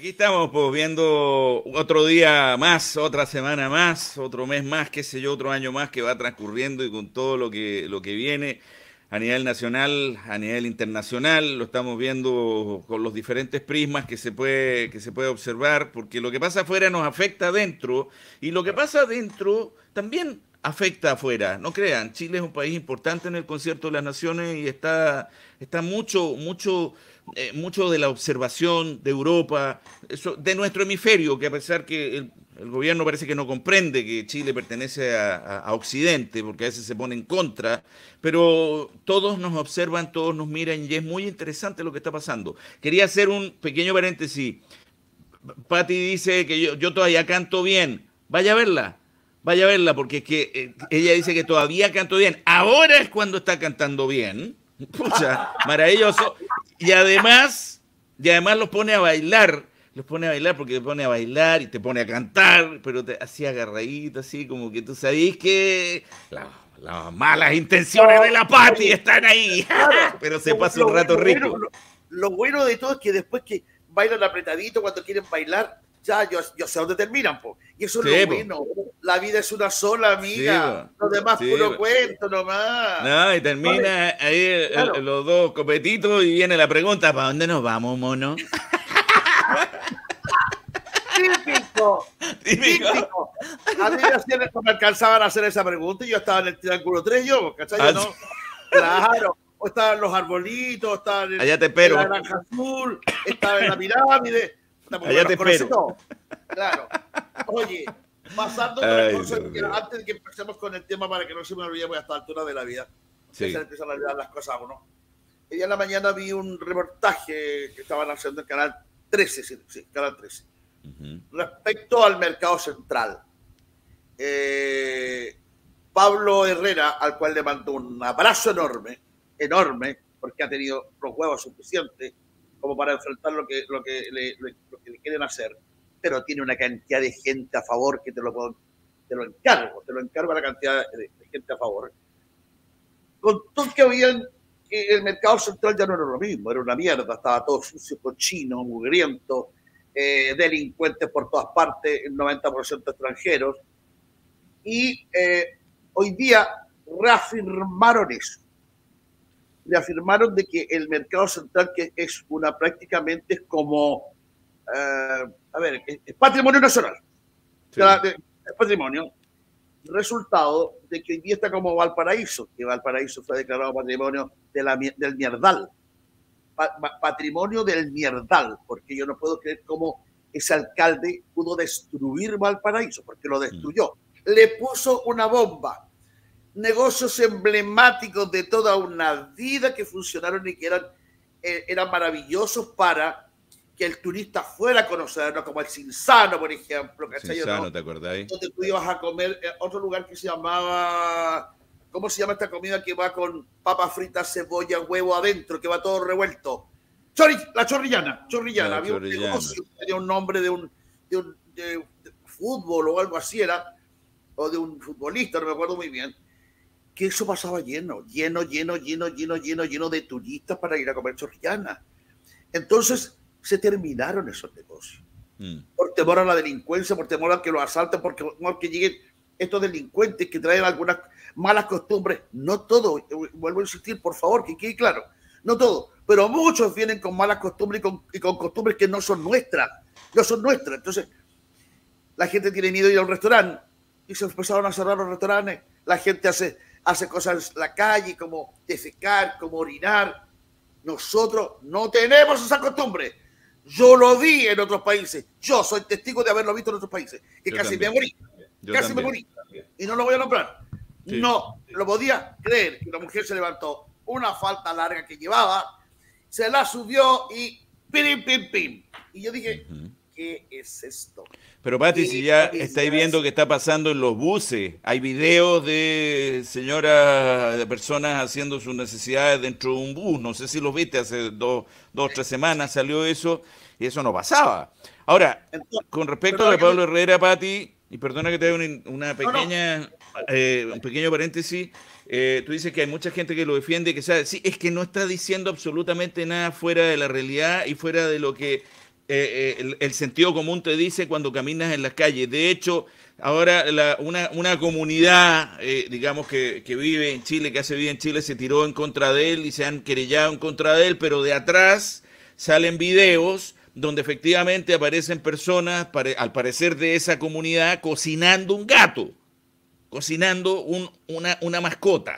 Aquí estamos, pues, viendo otro día más, otra semana más, otro mes más, qué sé yo, otro año más que va transcurriendo y con todo lo que viene a nivel nacional, a nivel internacional, lo estamos viendo con los diferentes prismas que se puede observar, porque lo que pasa afuera nos afecta adentro y lo que pasa adentro también afecta afuera. No crean, Chile es un país importante en el Concierto de las Naciones y está mucho de la observación de Europa, eso, de nuestro hemisferio, que a pesar que el gobierno parece que no comprende que Chile pertenece a Occidente, porque a veces se pone en contra, pero todos nos observan, todos nos miran y es muy interesante lo que está pasando. Quería hacer un pequeño paréntesis. Patti dice que yo todavía canto bien. Vaya a verla, porque es que ella dice que todavía canto bien. Ahora es cuando está cantando bien. Pucha, maravilloso. Y además los pone a bailar porque te pone a bailar y te pone a cantar, pero así agarradito, así como que tú sabés que las malas intenciones de la Patti Oye, están ahí, claro, pero se pasa un rato rico. lo bueno de todo es que después que bailan apretadito cuando quieren bailar, ya yo sé dónde terminan, po. Y eso es Sí, lo po. bueno. La vida es una sola, Sí, amiga. po. Lo demás Sí, puro po. cuento nomás. No, y Vale, termina ahí claro. los dos copetitos y viene la pregunta, ¿para dónde nos vamos, mono? Típico, Típico. típico. A mí me alcanzaban a hacer esa pregunta y yo estaba en el Triángulo 3, yo, ¿cachai? Yo Ah, no. Claro. O estaban los arbolitos, estaban allá te en la espero, granja azul, estaba en la pirámide. Porque me allá te los conocí espero. todos. Claro. Oye, pasando a otra Ay, cosa, Dios mío. antes de que empecemos con el tema para que no se me olvidemos a esta altura de la vida, que se le Sí. empiezan a olvidar las cosas a uno. Hoy día en la mañana vi un reportaje que estaban haciendo en Canal 13, sí, Canal 13, Ujú. respecto al mercado central. Pablo Herrera, al cual le mando un abrazo enorme, enorme, porque ha tenido los huevos suficientes como para enfrentar lo que le quieren hacer, pero tiene una cantidad de gente a favor que te lo encargo a la cantidad de gente a favor. Contó que habían que el mercado central ya no era lo mismo, era una mierda, estaba todo sucio, cochino, mugriento, delincuentes por todas partes, el 90% extranjeros, y hoy día reafirmaron eso. Reafirmaron de que el mercado central, que es prácticamente es como, a ver, es patrimonio nacional, Sí. es patrimonio, resultado de que hoy día está como Valparaíso, que Valparaíso fue declarado patrimonio del Mierdal, patrimonio del Mierdal, porque yo no puedo creer cómo ese alcalde pudo destruir Valparaíso, porque lo Mm. destruyó. Le puso una bomba. Negocios emblemáticos de toda una vida que funcionaron y que eran maravillosos para que el turista fuera a conocernos, como el Cinzano, por ejemplo, ¿cachai? Sinsano, ¿No? ¿te acordáis? Donde tú ibas a comer, otro lugar que se llamaba, ¿cómo se llama esta comida que va con papas fritas, cebolla, huevo adentro, que va todo revuelto? La chorrillana, La había un Chorrillana. negocio que tenía un nombre de fútbol o algo así era, o de un futbolista, no me acuerdo muy bien, que eso pasaba lleno de turistas para ir a comer chorrillana. Entonces se terminaron esos negocios. Mm. Por temor a la delincuencia, por temor a que los asalten, por temor que lleguen estos delincuentes que traen algunas malas costumbres. No todo, vuelvo a insistir, por favor, que quede claro, no todo, pero muchos vienen con malas costumbres y con costumbres que no son nuestras, no son nuestras. Entonces, la gente tiene miedo de ir a un restaurante y se empezaron a cerrar los restaurantes. La gente hace cosas en la calle, como defecar, como orinar. Nosotros no tenemos esa costumbre. Yo lo vi en otros países. Yo soy testigo de haberlo visto en otros países. Que Yo casi me también. morí. Yo Casi me también. morí. Y no lo voy a nombrar. Sí. No lo podía creer que una mujer se levantó una falda larga que llevaba, se la subió y pim, pim, pim. Y yo dije, Ujú. ¿qué es esto? Pero Pati, si ya ¿Qué es estáis viendo que está pasando en los buses, hay videos de señoras, de personas haciendo sus necesidades dentro de un bus, no sé si los viste, hace dos o tres semanas salió eso, y eso no pasaba. Ahora, Entonces, con respecto a lo perdona de que me... Pablo Herrera, Pati, y perdona que te haga una No, no. pequeña, un pequeño paréntesis, tú dices que hay mucha gente que lo defiende, que sabe, sí, es que no está diciendo absolutamente nada fuera de la realidad y fuera de lo que el sentido común te dice cuando caminas en las calles. De hecho, ahora una comunidad, digamos, que vive en Chile, que hace vida en Chile, se tiró en contra de él y se han querellado en contra de él, pero de atrás salen videos donde efectivamente aparecen personas, al parecer de esa comunidad, cocinando un gato, cocinando una mascota.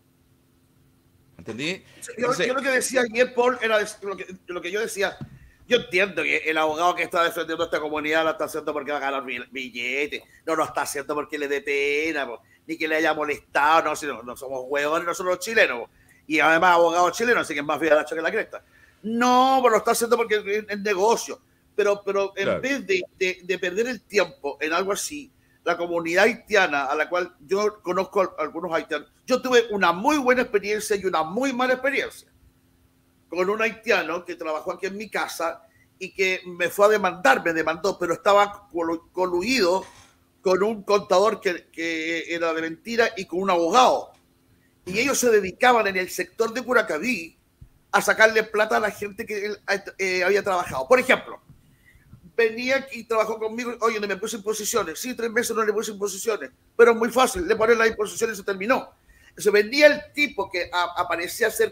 ¿Entendí? Yo lo que decía ayer, Paul, era lo que yo decía. Yo entiendo que el abogado que está defendiendo a esta comunidad lo está haciendo porque va a ganar billetes. No lo está haciendo porque le dé pena, ni que le haya molestado. No, si no somos huevones, nosotros los chilenos. Y además, abogados chilenos, así que es más fiadacho que la cresta. No, lo está haciendo porque es negocio. Pero claro, en vez de perder el tiempo en algo así, la comunidad haitiana, a la cual yo conozco a algunos haitianos, yo tuve una muy buena experiencia y una muy mala experiencia con un haitiano que trabajó aquí en mi casa y que me fue a demandar, me demandó, pero estaba coluido con un contador que era de mentira y con un abogado. Y ellos se dedicaban en el sector de Curacaví a sacarle plata a la gente que había trabajado. Por ejemplo, venía aquí y trabajó conmigo, oye, no me puse imposiciones. Sí, 3 meses no le puse imposiciones, pero es muy fácil, le ponen las imposiciones y se terminó. Entonces venía el tipo que aparecía ser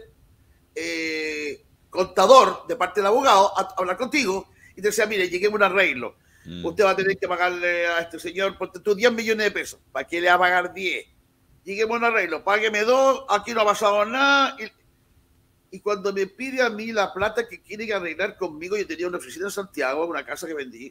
contador de parte del abogado a hablar contigo y te decía, mire, lleguemos a un arreglo. Usted va a tener que pagarle a este señor, ponte tú 10 millones de pesos. ¿Para qué le va a pagar 10? Lleguemos a un arreglo, págueme 2, aquí no ha pasado nada. Y cuando me pide a mí la plata que quiere arreglar conmigo, yo tenía una oficina en Santiago, una casa que vendí,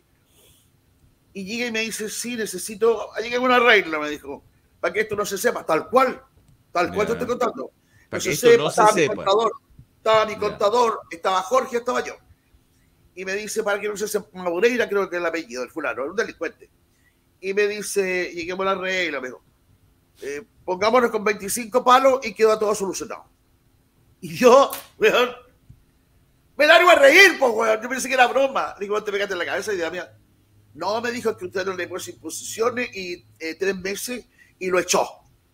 y llega y me dice, sí, necesito, lleguemos a un arreglo, me dijo, para que esto no se sepa, tal cual te estoy contando. Para que esto no se sepa. Estaba mi contador, estaba Jorge, estaba yo. Y me dice, para que no se sepa, Maureira, creo que es el apellido del fulano, es un delincuente. Y me dice, lleguemos a la regla, me dijo, pongámonos con 25 palos y queda todo solucionado. Y yo, weón, me largo a reír, pues, weón. Yo pensé que era broma. Le digo, te pegaste en la cabeza, idea mía. No, me dijo que usted no le puso imposiciones y 3 meses y lo echó.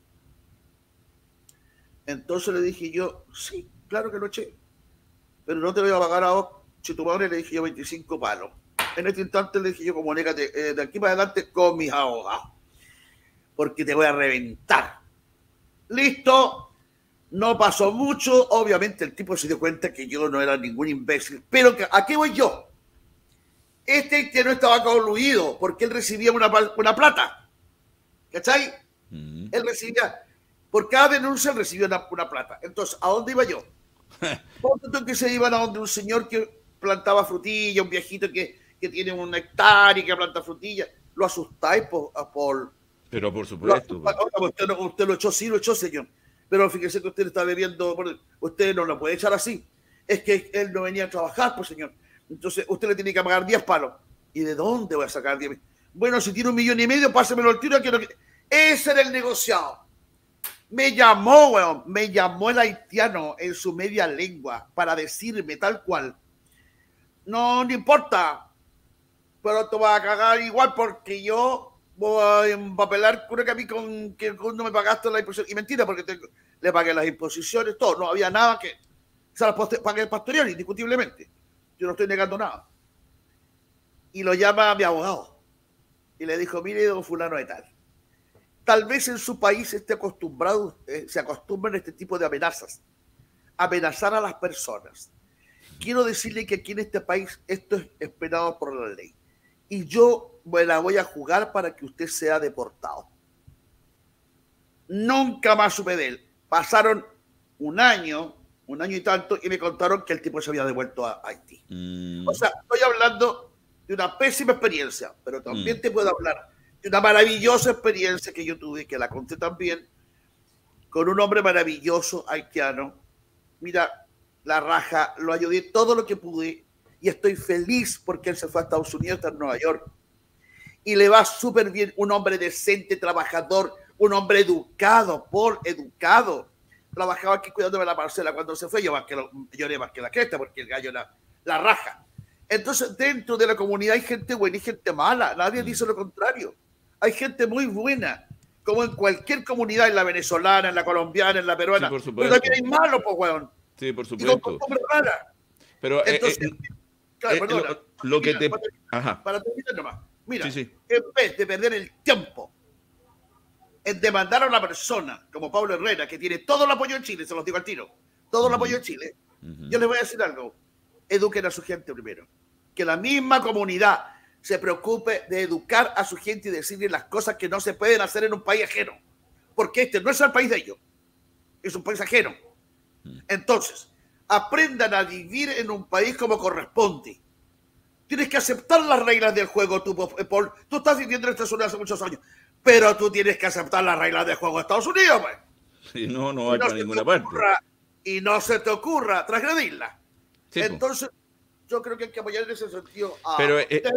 Entonces le dije yo, sí, claro que lo eché, pero no te voy a pagar a vos, si tu madre, le dije yo 25 palos. En este instante le dije yo, comunícate de aquí para adelante con mis abogados, porque te voy a reventar. Listo, no pasó mucho, obviamente el tipo se dio cuenta que yo no era ningún imbécil, pero ¿a qué voy yo? Que no estaba concluido, porque él recibía una plata, ¿cachai? Él recibía... Por cada denuncia él recibía una plata. Entonces, ¿a dónde iba yo? Ponte que se iban a donde un señor que plantaba frutilla, un viejito que tiene un hectárea y que planta frutilla. Lo asustáis, Paul. Pero por supuesto. Usted lo echó, sí, lo echó, señor. Pero fíjese que usted está bebiendo, usted no lo puede echar así. Es que él no venía a trabajar, pues, señor. Entonces, usted le tiene que pagar 10 palos. ¿Y de dónde voy a sacar 10? Bueno, si tiene 1,5 millones, pásemelo al tiro. Ese era el negociado. Me llamó el haitiano en su media lengua para decirme tal cual. No importa, pero te vas a cagar igual porque yo voy a empapelar a mí con que no me pagaste la imposición. Y mentira, porque le pagué las imposiciones, todo. No había nada que... Se las pagué posterior, indiscutiblemente. Yo no estoy negando nada. Y lo llama a mi abogado. Y le dijo, mire, don fulano de tal. Tal vez en su país esté acostumbrado, se acostumbran a este tipo de amenazas. Amenazar a las personas. Quiero decirle que aquí en este país esto es esperado por la ley. Y yo me la voy a jugar para que usted sea deportado. Nunca más supe de él. Pasaron un año y tanto, y me contaron que el tipo se había devuelto a Haití. O sea, estoy hablando de una pésima experiencia, pero también te puedo hablar de una maravillosa experiencia que yo tuve, que la conté también, con un hombre maravilloso haitiano. Mira, la raja, lo ayudé todo lo que pude y estoy feliz porque él se fue a Estados Unidos, está en Nueva York y le va súper bien. Un hombre decente, trabajador, un hombre educado, educado. Trabajaba aquí cuidándome la parcela. Cuando se fue, lloré más que la cresta porque el gallo la raja. Entonces, dentro de la comunidad hay gente buena y gente mala. Nadie dice lo contrario. Hay gente muy buena, como en cualquier comunidad, en la venezolana, en la colombiana, en la peruana. Sí, por supuesto. Pero también hay malos, pues, weón. Sí, por supuesto. Y con pero entonces, claro, perdona. lo que te... Para terminar nomás. Mira, Sí, sí. en vez de perder el tiempo en demandar a una persona como Pablo Herrera, que tiene todo el apoyo en Chile, se los digo al tiro, todo el apoyo en Chile, yo les voy a decir algo. Eduquen a su gente primero. Que la misma comunidad se preocupe de educar a su gente y decirle las cosas que no se pueden hacer en un país ajeno. Porque este no es el país de ellos. Es un país ajeno. Entonces, aprendan a vivir en un país como corresponde. Tienes que aceptar las reglas del juego, Paul. Tú estás viviendo en Estados Unidos hace muchos años, pero tú tienes que aceptar las reglas del juego de Estados Unidos, pues. Sí, no va para ninguna parte. Y no se te ocurra transgredirla. Sí, entonces, yo creo que hay que apoyar en ese sentido. Pero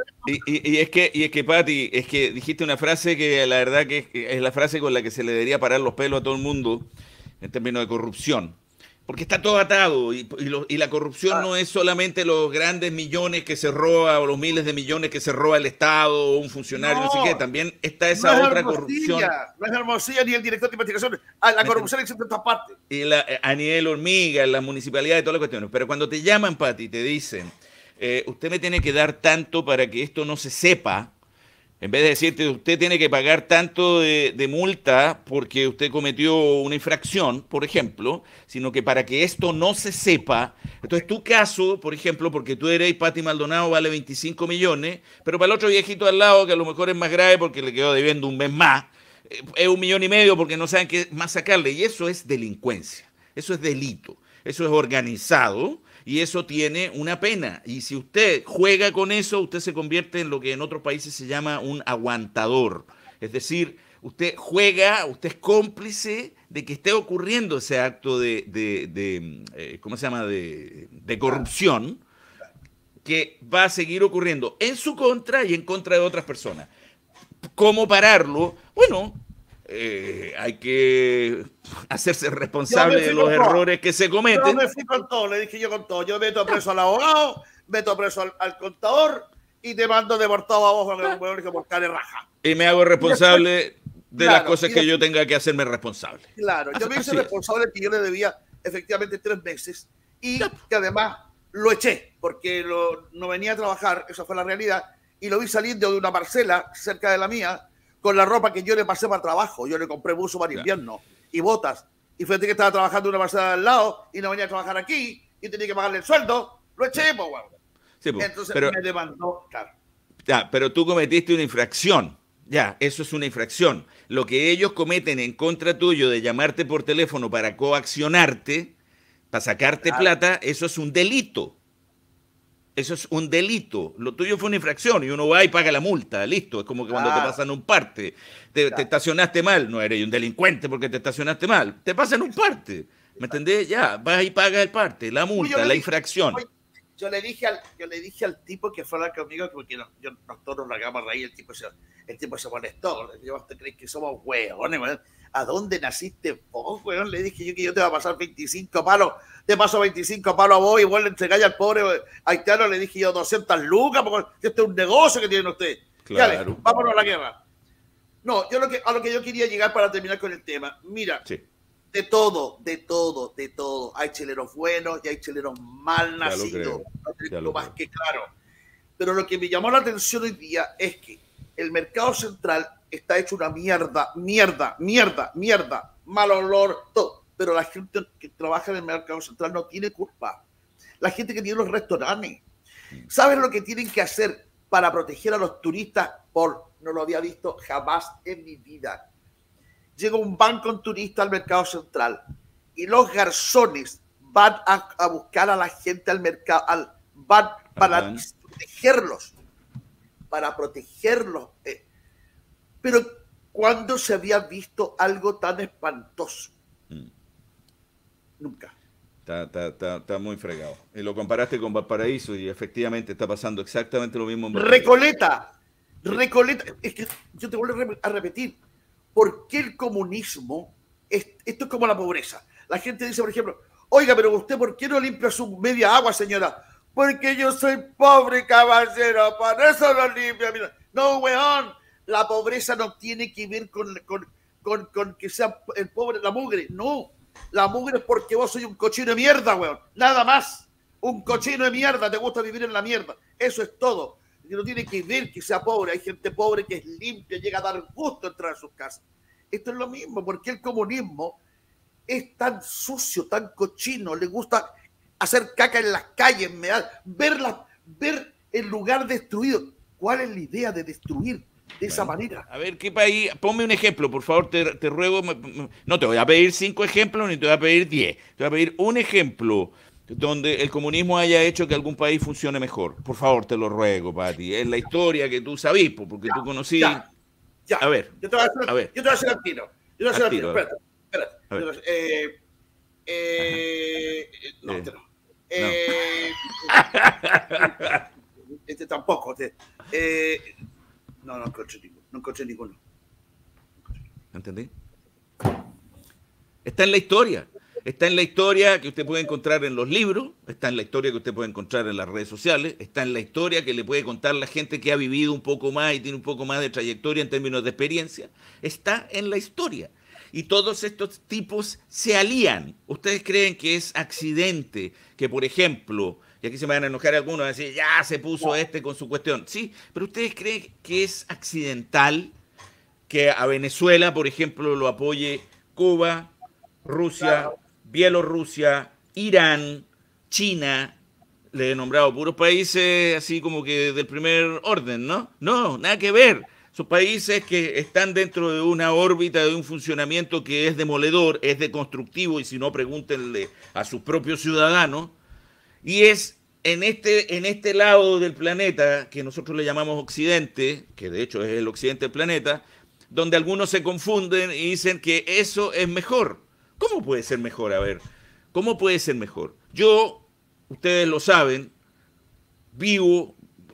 es que Pati, es que dijiste una frase que la verdad que es la frase con la que se le debería parar los pelos a todo el mundo en términos de corrupción. Porque está todo atado y la corrupción no es solamente los grandes millones que se roba o los miles de millones que se roba el Estado o un funcionario, no sé qué. También está esa otra corrupción. No es Hermosilla ni el director de investigación. La corrupción existe en todas partes. Y a nivel hormiga, en las municipalidades, todas las cuestiones. Pero cuando te llaman, Pati, te dicen, usted me tiene que dar tanto para que esto no se sepa. En vez de decirte, usted tiene que pagar tanto de multa porque usted cometió una infracción, por ejemplo, sino que para que esto no se sepa, entonces tu caso, por ejemplo, porque tú eres Pati Maldonado, vale 25 millones, pero para el otro viejito al lado, que a lo mejor es más grave porque le quedó debiendo un mes más, es 1,5 millones porque no saben qué más sacarle. Y eso es delincuencia, eso es delito, eso es organizado. Y eso tiene una pena. Y si usted juega con eso, usted se convierte en lo que en otros países se llama un aguantador. Es decir, usted juega, usted es cómplice de que esté ocurriendo ese acto ¿cómo se llama?, de corrupción, que va a seguir ocurriendo en su contra y en contra de otras personas. ¿Cómo pararlo? Bueno, hay que hacerse responsable de los errores que se cometen. Yo me fui con todo, le dije yo con todo. Yo meto preso al abogado, meto preso al contador y te mando deportado a vos por cara raja. Y me hago responsable de las cosas que yo tenga que hacerme responsable. Claro, yo me hice responsable que yo le debía efectivamente 3 meses y que además lo eché porque no venía a trabajar, esa fue la realidad, y lo vi saliendo de una parcela cerca de la mía con la ropa que yo le pasé para el trabajo. Yo le compré buzo para invierno y botas. Y fíjate que estaba trabajando en una parcela al lado y no venía a trabajar aquí y tenía que pagarle el sueldo. Lo eché, pues, bueno. Sí, pues, entonces me demandó, claro. Ya, pero tú cometiste una infracción. Ya, eso es una infracción. Lo que ellos cometen en contra tuyo de llamarte por teléfono para coaccionarte, para sacarte plata, eso es un delito. Eso es un delito. Lo tuyo fue una infracción y uno va y paga la multa. Listo. Es como que cuando te pasan un parte. Te estacionaste mal. No eres un delincuente porque te estacionaste mal. Te pasan un parte. ¿Me entendés? Ya. Vas y pagas el parte. La multa, la infracción. Yo le dije al tipo que fue a hablar conmigo, porque nosotros nos hagamos reír, el tipo se molestó. ¿Usted cree que somos hueones, weón? ¿A dónde naciste vos, weón? Le dije yo que yo te voy a pasar 25 palos. Te paso 25 palos a vos y vos le entregáis al pobre haitiano. Le dije yo 200 lucas, porque este es un negocio que tienen ustedes. Claro. Dale, vámonos a la guerra. No, yo a lo que yo quería llegar para terminar con el tema. Mira, de todo. Hay chilenos buenos y hay chilenos mal nacidos. Lo más que claro. Pero lo que me llamó la atención hoy día es que el mercado central está hecho una mierda, mal olor, todo. Pero la gente que trabaja en el mercado central no tiene culpa. La gente que tiene los restaurantes. ¿Saben lo que tienen que hacer para proteger a los turistas? No lo había visto jamás en mi vida. Llega un van con turistas al mercado central y los garzones van a buscar a la gente al mercado, van para protegerlos. Pero ¿cuándo se había visto algo tan espantoso? Nunca. Está muy fregado. Y lo comparaste con Valparaíso y efectivamente está pasando exactamente lo mismo en Valparaíso. Recoleta. Es que yo te vuelvo a repetir. ¿Por qué el comunismo? Esto es como la pobreza. La gente dice, por ejemplo, oiga, pero usted, ¿por qué no limpia su media agua, señora? Porque yo soy pobre, caballero, para eso lo limpia. Mira. No, weón, la pobreza no tiene que ver con que sea el pobre, la mugre. No, la mugre es porque vos sois un cochino de mierda, weón. Nada más. Un cochino de mierda, te gusta vivir en la mierda. Eso es todo. Y no tiene que ver que sea pobre. Hay gente pobre que es limpia, llega a dar gusto entrar a sus casas. Esto es lo mismo, porque el comunismo es tan sucio, tan cochino, le gusta hacer caca en las calles, ver el lugar destruido. ¿Cuál es la idea de destruir de esa manera? A ver, ¿qué país? Ponme un ejemplo, por favor, te ruego. No te voy a pedir 5 ejemplos, ni te voy a pedir 10. Te voy a pedir un ejemplo donde el comunismo haya hecho que algún país funcione mejor. Por favor, te lo ruego, Pati. Es la historia que tú sabís, porque tú conocí. Ya. A ver, yo te voy a hacer al tiro. Espérate. No. Tampoco. No encontré ninguno. ¿Entendí? Está en la historia. Está en la historia que usted puede encontrar en los libros, está en la historia que usted puede encontrar en las redes sociales, está en la historia que le puede contar la gente que ha vivido un poco más y tiene un poco más de trayectoria en términos de experiencia. Está en la historia. Y todos estos tipos se alían. ¿Ustedes creen que es accidente que, por ejemplo, y aquí se me van a enojar algunos, van a decir, ya se puso este con su cuestión? Sí, pero ¿ustedes creen que es accidental que a Venezuela, por ejemplo, lo apoye Cuba, Rusia, Bielorrusia, Irán, China? Le he nombrado puros países así como que del primer orden, ¿no? No, nada que ver. Son países que están dentro de una órbita de un funcionamiento que es demoledor, es deconstructivo, y si no, pregúntenle a sus propios ciudadanos. Y es en este lado del planeta, que nosotros le llamamos Occidente, que de hecho es el occidente del planeta, donde algunos se confunden y dicen que eso es mejor. ¿Cómo puede ser mejor? A ver, ¿cómo puede ser mejor? Yo, ustedes lo saben, vivo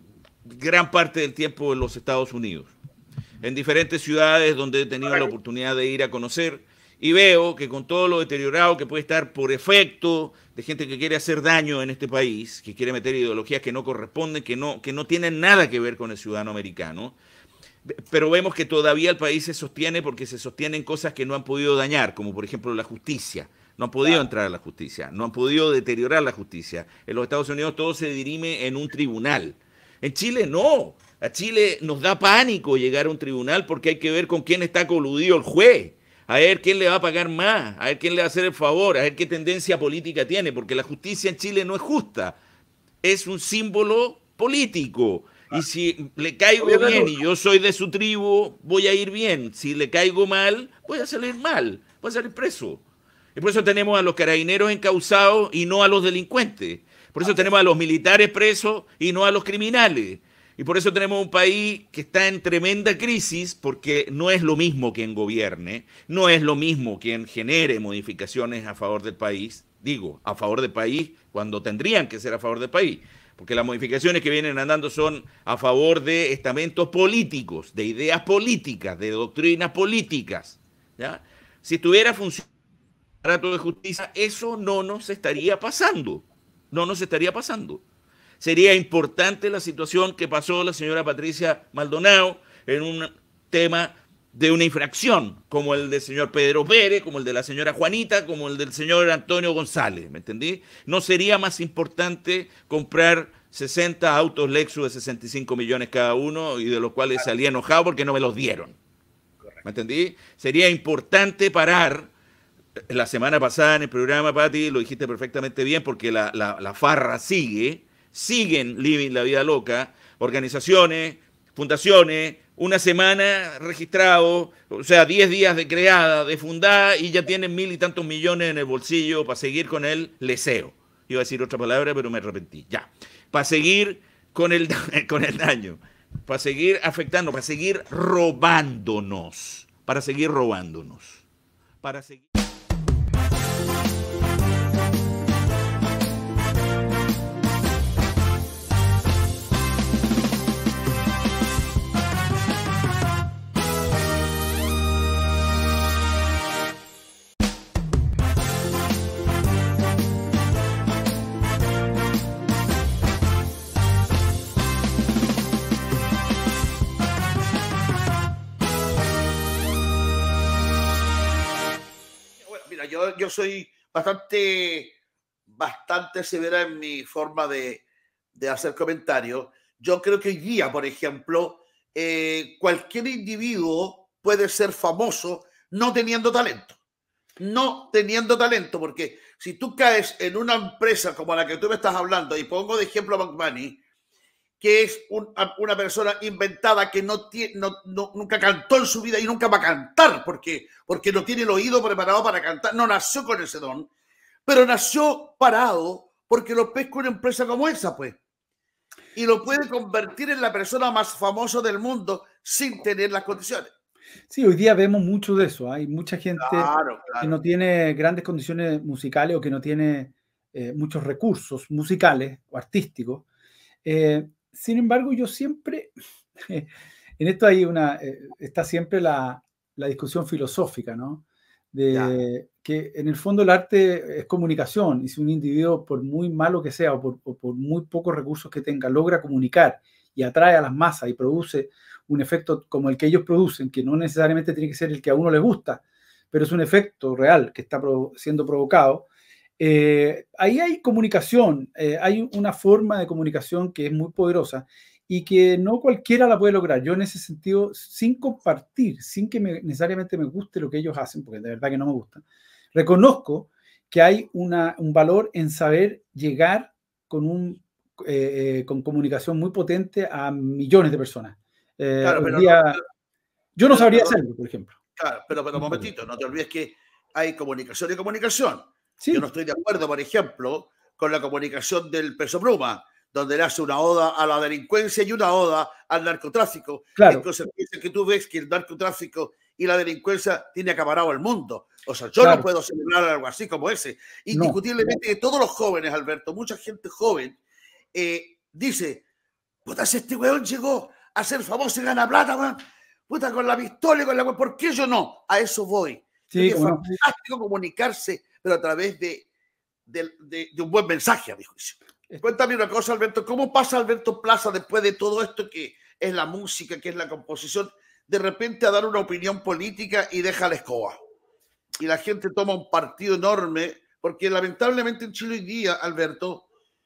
gran parte del tiempo en los Estados Unidos, en diferentes ciudades donde he tenido la oportunidad de ir a conocer, y veo que con todo lo deteriorado que puede estar por efecto de gente que quiere hacer daño en este país, que quiere meter ideologías que no corresponden, que no tienen nada que ver con el ciudadano americano, pero vemos que todavía el país se sostiene porque se sostienen cosas que no han podido dañar, como por ejemplo la justicia. No han podido entrar a la justicia, no han podido deteriorar la justicia. En los Estados Unidos todo se dirime en un tribunal. En Chile no. A Chile nos da pánico llegar a un tribunal porque hay que ver con quién está coludido el juez, a ver quién le va a pagar más, a ver quién le va a hacer el favor, a ver qué tendencia política tiene, porque la justicia en Chile no es justa, es un símbolo político. Y si le caigo bien y yo soy de su tribu, voy a ir bien. Si le caigo mal, voy a salir mal, voy a salir preso. Y por eso tenemos a los carabineros encausados y no a los delincuentes. Por eso tenemos a los militares presos y no a los criminales. Y por eso tenemos un país que está en tremenda crisis, porque no es lo mismo quien gobierne, no es lo mismo quien genere modificaciones a favor del país. Digo, a favor del país cuando tendrían que ser a favor del país. Porque las modificaciones que vienen andando son a favor de estamentos políticos, de ideas políticas, de doctrinas políticas, ¿ya? Si estuviera funcionando el aparato de justicia, eso no nos estaría pasando. No nos estaría pasando. Sería importante la situación que pasó la señora Patricia Maldonado en un tema de una infracción, como el del señor Pedro Pérez, como el de la señora Juanita, como el del señor Antonio González, ¿me entendí? ¿No sería más importante comprar 60 autos Lexus de 65 millones cada uno y de los cuales salía enojado porque no me los dieron? ¿Me entendí? Sería importante parar. La semana pasada en el programa, Pati, lo dijiste perfectamente bien, porque la farra siguen Living la Vida Loca, organizaciones, fundaciones, una semana registrado, o sea, 10 días de creada, de fundada, y ya tienen 1000 y tantos millones en el bolsillo para seguir con el leseo. Iba a decir otra palabra, pero me arrepentí. Ya. Para seguir con el daño, para seguir afectando, para seguir robándonos, para seguir. Yo soy bastante severa en mi forma de de hacer comentarios. Yo creo que hoy día, por ejemplo, cualquier individuo puede ser famoso no teniendo talento. No teniendo talento, porque si tú caes en una empresa como la que tú me estás hablando, y pongo de ejemplo a McManus, que es una persona inventada que nunca cantó en su vida y nunca va a cantar, porque no tiene el oído preparado para cantar, no nació con ese don, pero nació parado porque lo pesca una empresa como esa, pues. Y lo puede convertir en la persona más famosa del mundo sin tener las condiciones. Sí, hoy día vemos mucho de eso. Hay mucha gente que no tiene grandes condiciones musicales o que no tiene muchos recursos musicales o artísticos. Sin embargo, yo siempre, en esto hay está siempre la discusión filosófica, ¿no? Que en el fondo el arte es comunicación, y si un individuo, por muy malo que sea o por muy pocos recursos que tenga, logra comunicar y atrae a las masas y produce un efecto como el que ellos producen, que no necesariamente tiene que ser el que a uno le gusta, pero es un efecto real que está siendo provocado, ahí hay comunicación, hay una forma de comunicación que es muy poderosa y que no cualquiera la puede lograr. Yo en ese sentido, sin compartir, sin que necesariamente me guste lo que ellos hacen, porque de verdad que no me gusta, reconozco que hay un valor en saber llegar con comunicación muy potente a millones de personas. Claro, pero yo no sabría hacerlo, por ejemplo. Claro, pero un momentito, no te olvides que hay comunicación y comunicación. Sí. Yo no estoy de acuerdo, por ejemplo, con la comunicación del Peso Pluma, donde le hace una oda a la delincuencia y una oda al narcotráfico. Claro. Entonces, que tú ves que el narcotráfico y la delincuencia tiene acaparado el mundo. O sea, yo no puedo celebrar algo así como ese. Indiscutiblemente, todos los jóvenes, Alberto, mucha gente joven, dice, puta, si este weón llegó a ser famoso y gana plata, weón, puta, con la pistola y con la weón, ¿por qué yo no? A eso voy. Sí, es fantástico comunicarse, pero a través de un buen mensaje, a mi juicio. Cuéntame una cosa, Alberto, ¿cómo pasa Alberto Plaza después de todo esto que es la música, que es la composición, de repente a dar una opinión política y deja la escoba? Y la gente toma un partido enorme, porque lamentablemente en Chile hoy día, Alberto,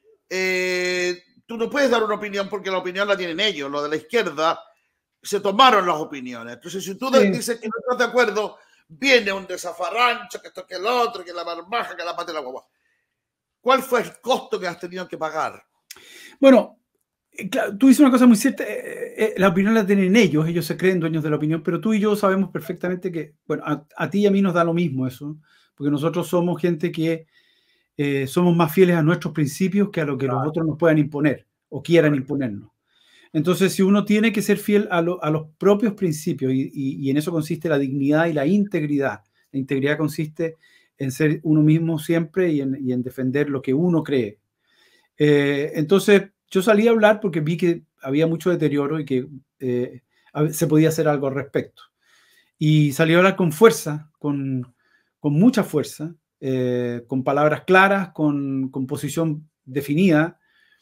tú no puedes dar una opinión porque la opinión la tienen ellos, lo de la izquierda, se tomaron las opiniones. Entonces, si tú dices que no estás de acuerdo, viene un desafarrancho, que esto, que el otro, que la barbaja, que la pata de la guagua. ¿Cuál fue el costo que has tenido que pagar? Bueno, claro, tú dices una cosa muy cierta, la opinión la tienen ellos se creen dueños de la opinión, pero tú y yo sabemos perfectamente que, bueno, a ti y a mí nos da lo mismo eso, porque nosotros somos gente que somos más fieles a nuestros principios que a lo que los otros nos puedan imponer o quieran imponernos. Entonces, si uno tiene que ser fiel a los propios principios, y en eso consiste la dignidad y la integridad. La integridad consiste en ser uno mismo siempre y en defender lo que uno cree. Entonces, yo salí a hablar porque vi que había mucho deterioro y que se podía hacer algo al respecto. Y salí a hablar con fuerza, con mucha fuerza, con palabras claras, con posición definida,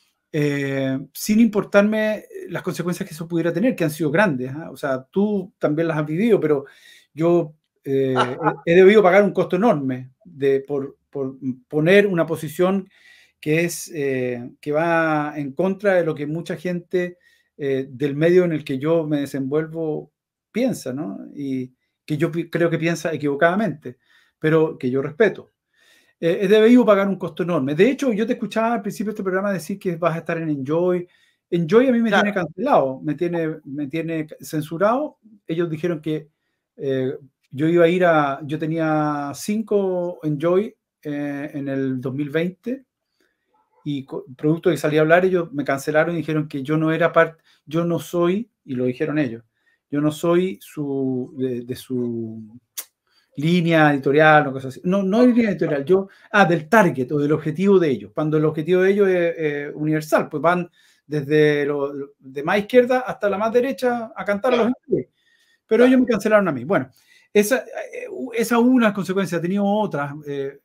sin importarme las consecuencias que eso pudiera tener, que han sido grandes. O sea, tú también las has vivido, pero yo he debido pagar un costo enorme por poner una posición que va en contra de lo que mucha gente del medio en el que yo me desenvuelvo piensa, ¿no? Y que yo creo que piensa equivocadamente, pero que yo respeto. He debido pagar un costo enorme. De hecho, yo te escuchaba al principio de este programa decir que vas a estar en Enjoy. Enjoy a mí me tiene cancelado, me tiene censurado. Ellos dijeron que yo iba a ir yo tenía 5 Enjoy en el 2020 y producto de que salí a hablar, ellos me cancelaron y dijeron que yo no era parte, yo no soy, y lo dijeron ellos, yo no soy de su línea editorial o cosas así. No línea editorial, del target o del objetivo de ellos, cuando el objetivo de ellos es universal, pues van desde de más izquierda hasta la más derecha a cantar a los Enjoy. Pero ellos me cancelaron a mí. Bueno, esa una consecuencia, ha tenido otras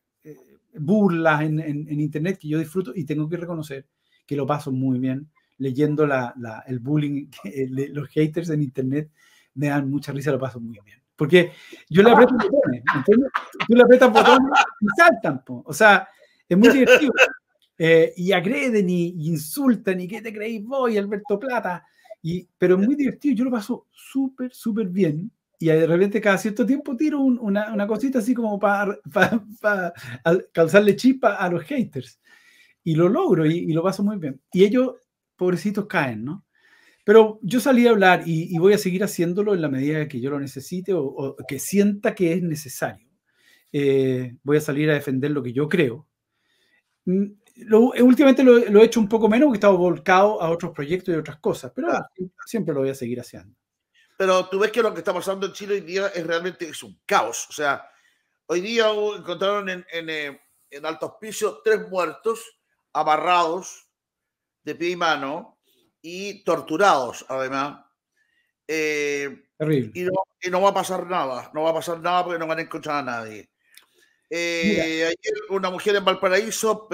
burlas en internet que yo disfruto y tengo que reconocer que lo paso muy bien leyendo el bullying, los haters en internet me dan mucha risa, lo paso muy bien. Porque yo le aprieto botones, ¿entiendes? Tú le aprietas botones y saltan, po. O sea, es muy divertido. y agreden y insultan, y ¿qué te creéis vos? Y Alberto Plata. Pero es muy divertido, yo lo paso súper, súper bien. Y de repente cada cierto tiempo tiro una cosita así como para causarle chispa a los haters. Y lo logro y lo paso muy bien. Y ellos, pobrecitos, caen, ¿no? Pero yo salí a hablar y voy a seguir haciéndolo en la medida que yo lo necesite o que sienta que es necesario. Voy a salir a defender lo que yo creo. Últimamente lo he hecho un poco menos porque he estado volcado a otros proyectos y otras cosas, pero siempre lo voy a seguir haciendo. Pero tú ves que lo que está pasando en Chile hoy día es un caos. O sea, hoy día encontraron en Alto Hospicio 3 muertos, amarrados de pie y mano y torturados, además. Terrible. Y no va a pasar nada. No va a pasar nada porque no van a encontrar a nadie. Ayer una mujer en Valparaíso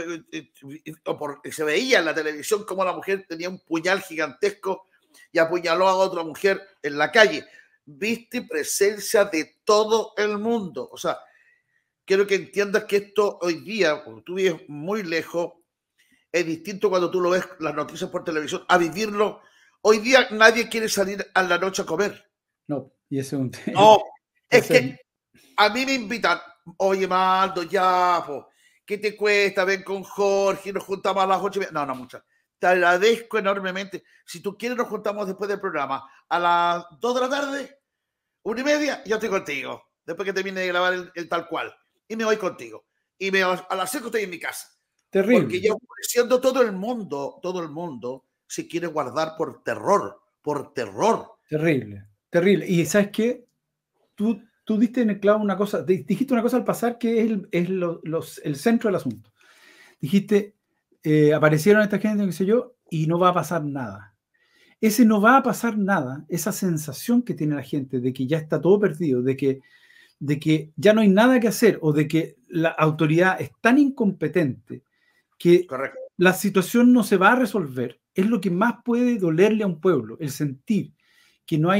se veía en la televisión como la mujer tenía un puñal gigantesco y apuñaló a otra mujer en la calle. Viste presencia de todo el mundo. O sea, quiero que entiendas que esto hoy día, porque tú vives muy lejos, es distinto cuando tú lo ves las noticias por televisión a vivirlo. Hoy día nadie quiere salir a la noche a comer. No, y ese es un tema. No, es que a mí me invitan. Oye, Maldo, ya, po, ¿qué te cuesta? Ven con Jorge, nos juntamos a las 8:30. No, no, muchas. Te agradezco enormemente. Si tú quieres, nos juntamos después del programa. A las 2 de la tarde, 1:30, yo estoy contigo. Después que termine de grabar el tal cual. Y me voy contigo. Y a las 5 estoy en mi casa. Terrible. Porque ya ofreciendo todo el mundo se quiere guardar por terror. Terrible, terrible. Y ¿sabes qué? Tú diste en el clavo una cosa, dijiste una cosa al pasar que es el centro del asunto. Dijiste, aparecieron esta gente, qué sé yo, y no va a pasar nada. Ese no va a pasar nada, esa sensación que tiene la gente de que ya está todo perdido, de que ya no hay nada que hacer o de que la autoridad es tan incompetente que Correcto. La situación no se va a resolver. Es lo que más puede dolerle a un pueblo, el sentir que no hay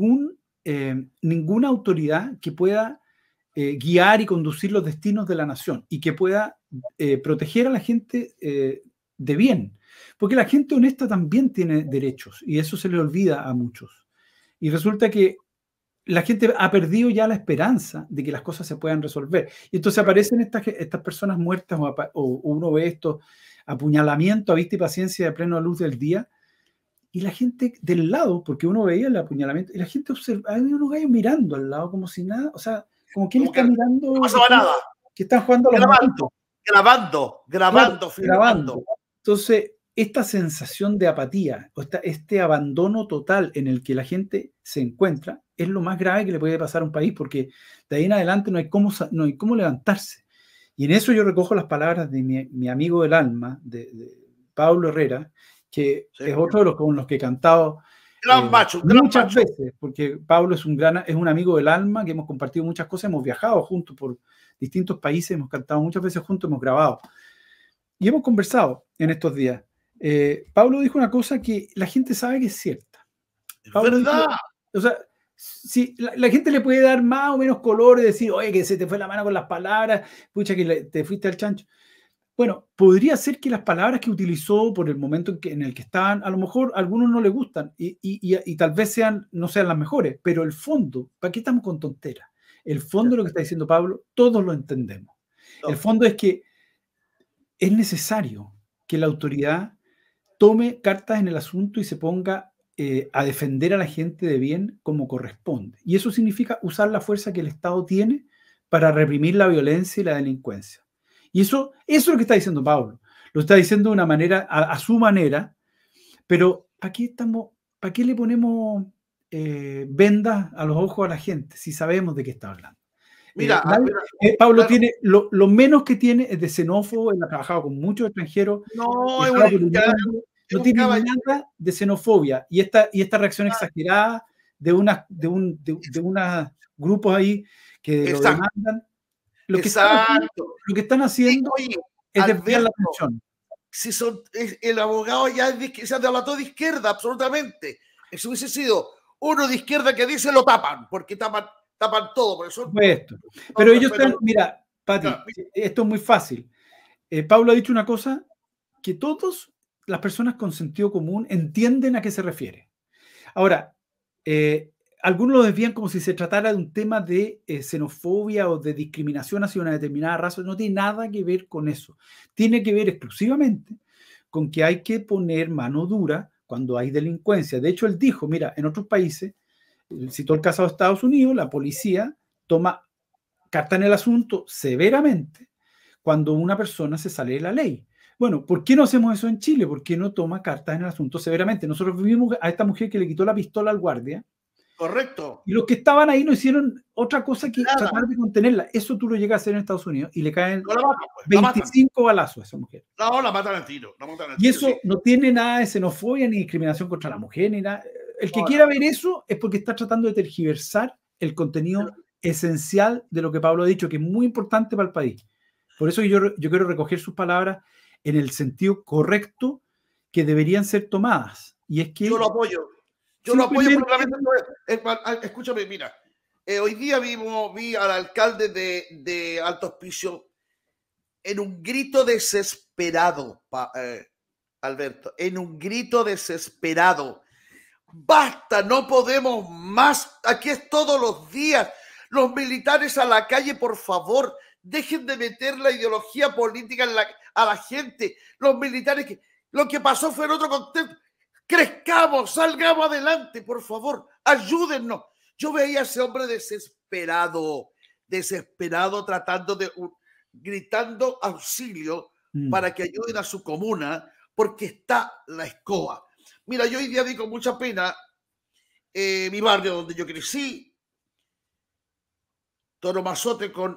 ninguna autoridad que pueda guiar y conducir los destinos de la nación y que pueda proteger a la gente de bien. Porque la gente honesta también tiene derechos y eso se le olvida a muchos. Y resulta que la gente ha perdido ya la esperanza de que las cosas se puedan resolver. Y entonces aparecen estas personas muertas o uno ve estos apuñalamientos a vista y paciencia de plena luz del día. Y la gente del lado, porque uno veía el apuñalamiento, y la gente observa, hay unos gallos mirando al lado como si nada, o sea, como quien está mirando. No pasaba nada. Que están jugando a los grabando. Entonces, esta sensación de apatía, este abandono total en el que la gente se encuentra, es lo más grave que le puede pasar a un país, porque de ahí en adelante no hay cómo levantarse. Y en eso yo recojo las palabras de mi amigo del alma, de Pablo Herrera, que es otro de los con los que he cantado muchas veces, porque Pablo es un amigo del alma, que hemos compartido muchas cosas, hemos viajado juntos por distintos países, hemos cantado muchas veces juntos, hemos grabado. Y hemos conversado en estos días. Pablo dijo una cosa que la gente sabe que es cierta. Pablo ¿verdad? Dijo, o sea, si la gente le puede dar más o menos color y decir, oye, que se te fue la mano con las palabras, pucha, que te fuiste al chancho. Bueno, podría ser que las palabras que utilizó por el momento en el que estaban, a lo mejor a algunos no les gustan y tal vez no sean las mejores, pero el fondo, ¿para qué estamos con tonteras? El fondo de lo que está diciendo Pablo, todos lo entendemos. El fondo es que es necesario que la autoridad tome cartas en el asunto y se ponga a defender a la gente de bien como corresponde. Y eso significa usar la fuerza que el Estado tiene para reprimir la violencia y la delincuencia. Y eso es lo que está diciendo Pablo. Lo está diciendo de una manera, a su manera, pero ¿para qué le ponemos vendas a los ojos a la gente si sabemos de qué está hablando? Mira, Pablo tiene lo menos que tiene es de xenófobo. Él ha trabajado con muchos extranjeros. No tiene nada de xenofobia. Y esta reacción exagerada de unos grupos ahí que lo demandan. Lo que están haciendo es desviar la atención. Si el abogado ya se ha delatado de izquierda, absolutamente. Eso hubiese sido uno de izquierda que dice lo tapan, porque tapan todo. Por eso, pero ellos están, mira, Pati, esto es muy fácil. Pablo ha dicho una cosa que todas las personas con sentido común entienden a qué se refiere. Ahora, algunos lo desvían como si se tratara de un tema de xenofobia o de discriminación hacia una determinada raza. No tiene nada que ver con eso. Tiene que ver exclusivamente con que hay que poner mano dura cuando hay delincuencia. De hecho, él dijo, mira, en otros países, citó el caso de Estados Unidos, la policía toma carta en el asunto severamente cuando una persona se sale de la ley. Bueno, ¿por qué no hacemos eso en Chile? ¿Por qué no toma cartas en el asunto severamente? Nosotros vimos a esta mujer que le quitó la pistola al guardia. Correcto. Y los que estaban ahí no hicieron otra cosa que Nada. tratar de contenerla. Eso tú lo llegas a hacer en Estados Unidos y le caen No la matan, pues, 25 balazos a esa mujer. No, la matan al tiro. Y eso sí. no tiene nada de xenofobia ni discriminación contra la mujer ni nada. El que No, quiera ver eso es porque está tratando de tergiversar el contenido esencial de lo que Pablo ha dicho, que es muy importante para el país. Por eso yo quiero recoger sus palabras en el sentido correcto que deberían ser tomadas. Y es que yo lo apoyo. Yo lo apoyo porque escúchame, mira. Hoy día vi al alcalde de Alto Hospicio en un grito desesperado, Alberto, en un grito desesperado. Basta, no podemos más. Aquí es todos los días. Los militares a la calle, por favor, dejen de meter la ideología política a la gente. Los militares, lo que pasó fue en otro contexto. Crezcamos, salgamos adelante, por favor, ayúdennos. Yo veía a ese hombre desesperado, tratando de, gritando auxilio para que ayuden a su comuna, porque está la escoba. Mira, yo hoy día vi con mucha pena mi barrio donde yo crecí, Toromazote con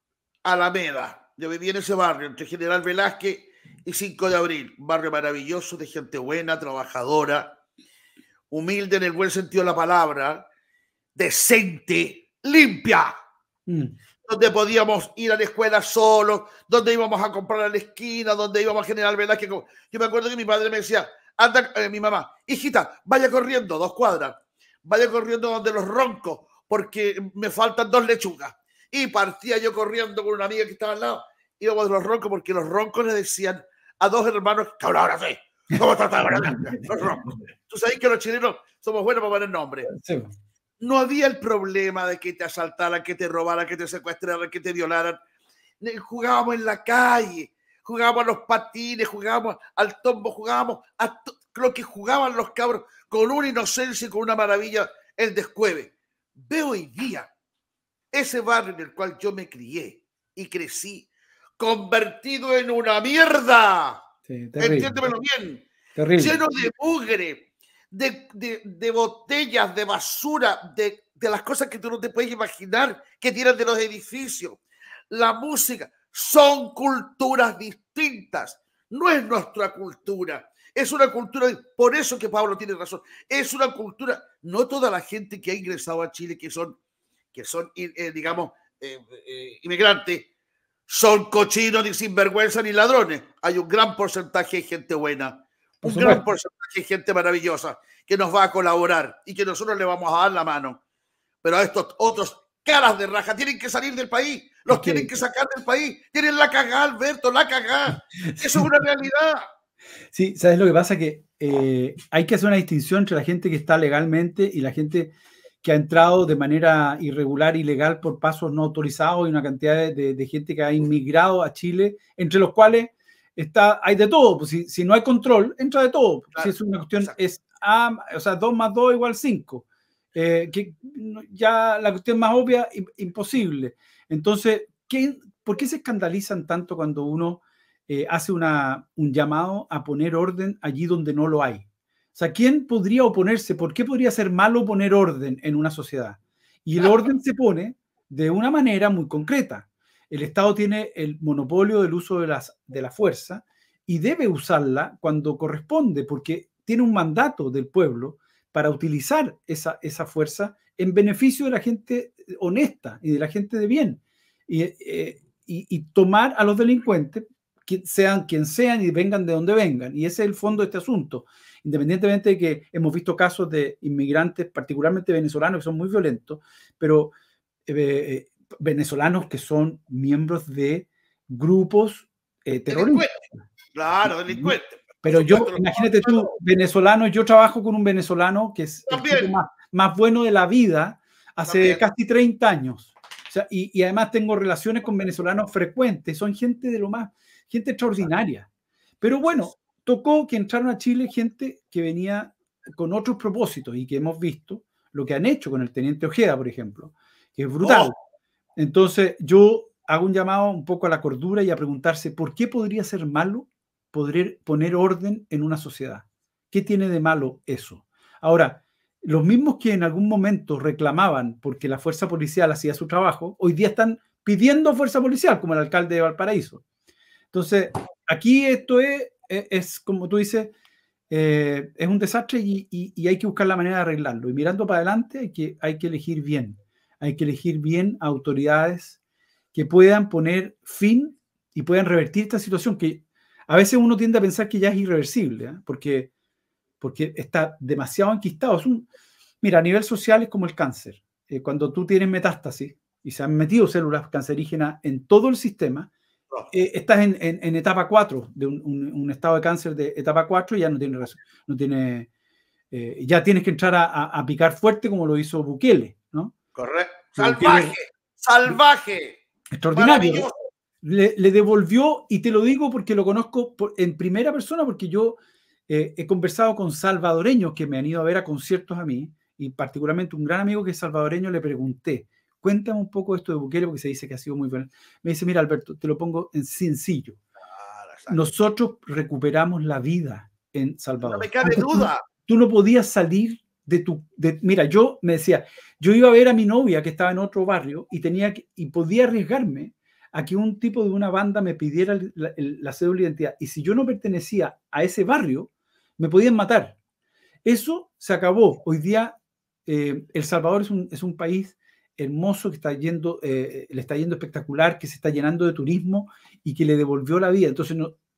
Alameda. Yo viví en ese barrio, entre General Velázquez y 5 de abril. Un barrio maravilloso, de gente buena, trabajadora, humilde en el buen sentido de la palabra, decente, limpia. Donde podíamos ir a la escuela solos, donde íbamos a comprar a la esquina, donde íbamos a General Velázquez. Yo me acuerdo que mi padre me decía, anda, mi mamá, hijita, vaya corriendo 2 cuadras, vaya corriendo donde los roncos, porque me faltan 2 lechugas. Y partía yo corriendo con una amiga que estaba al lado, íbamos de los roncos, porque los roncos le decían a 2 hermanos, que ahora sí, ¿cómo tratan los roncos? Tú sabes que los chilenos somos buenos para poner nombres. Sí. No había el problema de que te asaltaran, que te robaran, que te secuestraran, que te violaran. Jugábamos en la calle, jugábamos a los patines, jugábamos al tombo, jugábamos a lo que jugaban los cabros con una inocencia y con una maravilla, el descueve. Veo hoy día ese barrio en el cual yo me crié y crecí, convertido en una mierda. Sí, entiéndemelo bien. Terrible. Lleno de mugre, de botellas, de basura, de las cosas que tú no te puedes imaginar que tiran de los edificios. La música, son culturas distintas. No es nuestra cultura. Es una cultura, por eso que Pablo tiene razón, es una cultura, no toda la gente que ha ingresado a Chile que son digamos, inmigrantes, son cochinos, ni sinvergüenza, ni ladrones. Hay un gran porcentaje de gente buena, un gran porcentaje de gente maravillosa que nos va a colaborar y que nosotros le vamos a dar la mano. Pero a estos otros caras de raja tienen que salir del país, los tienen que sacar del país. Tienen la cagada, Alberto, la cagada. Eso es una realidad. Sí, ¿sabes lo que pasa? Que hay que hacer una distinción entre la gente que está legalmente y la gente que ha entrado de manera irregular, ilegal, por pasos no autorizados, y una cantidad de gente que ha inmigrado a Chile, entre los cuales hay de todo. Pues si no hay control, entra de todo. Claro, si es una cuestión, o sea, 2 más 2 igual 5. Que ya la cuestión más obvia, imposible. Entonces, ¿por qué se escandalizan tanto cuando uno hace un llamado a poner orden allí donde no lo hay? O sea, ¿quién podría oponerse? ¿Por qué podría ser malo poner orden en una sociedad? Y el orden se pone de una manera muy concreta. El Estado tiene el monopolio del uso de la fuerza y debe usarla cuando corresponde, porque tiene un mandato del pueblo para utilizar esa fuerza en beneficio de la gente honesta y de la gente de bien. Y tomar a los delincuentes, sean quien sean y vengan de donde vengan. Y ese es el fondo de este asunto. Independientemente de que hemos visto casos de inmigrantes, particularmente venezolanos, que son muy violentos, pero venezolanos que son miembros de grupos terroristas. Claro, delincuente. Pero yo, imagínate tú, venezolano, yo trabajo con un venezolano que es el tipo más bueno de la vida hace casi 30 años. O sea, y además tengo relaciones con venezolanos frecuentes, son gente de lo más, gente extraordinaria. Pero bueno, tocó que entraron a Chile gente que venía con otros propósitos y que hemos visto lo que han hecho con el teniente Ojeda, por ejemplo, que es brutal. Entonces yo hago un llamado un poco a la cordura y a preguntarse ¿por qué podría ser malo poner orden en una sociedad? ¿Qué tiene de malo eso? Ahora, los mismos que en algún momento reclamaban porque la fuerza policial hacía su trabajo, hoy día están pidiendo fuerza policial, como el alcalde de Valparaíso. Entonces, aquí esto es como tú dices, es un desastre y hay que buscar la manera de arreglarlo. Y mirando para adelante hay que elegir bien. Hay que elegir bien a autoridades que puedan poner fin y puedan revertir esta situación que a veces uno tiende a pensar que ya es irreversible, ¿eh? Porque está demasiado enquistado. Mira, a nivel social es como el cáncer. Cuando tú tienes metástasis y se han metido células cancerígenas en todo el sistema, estás en etapa 4, de un estado de cáncer de etapa 4 y ya ya tienes que entrar a picar fuerte como lo hizo Bukele, ¿no? Correcto. ¡Salvaje! ¡Salvaje! Extraordinario. Le devolvió, y te lo digo porque lo conozco en primera persona, porque yo he conversado con salvadoreños que me han ido a ver a conciertos a mí, y particularmente un gran amigo que es salvadoreño, le pregunté, cuéntame un poco esto de Bukele, porque se dice que ha sido muy bueno. Me dice, mira, Alberto, te lo pongo en sencillo. Nosotros recuperamos la vida en Salvador. No me cabe duda. Tú no podías salir mira, yo me decía, yo iba a ver a mi novia que estaba en otro barrio y podía arriesgarme a que un tipo de una banda me pidiera la cédula de identidad. Y si yo no pertenecía a ese barrio, me podían matar. Eso se acabó. Hoy día El Salvador es un país hermoso que le está yendo espectacular, que se está llenando de turismo y que le devolvió la vida. Entonces,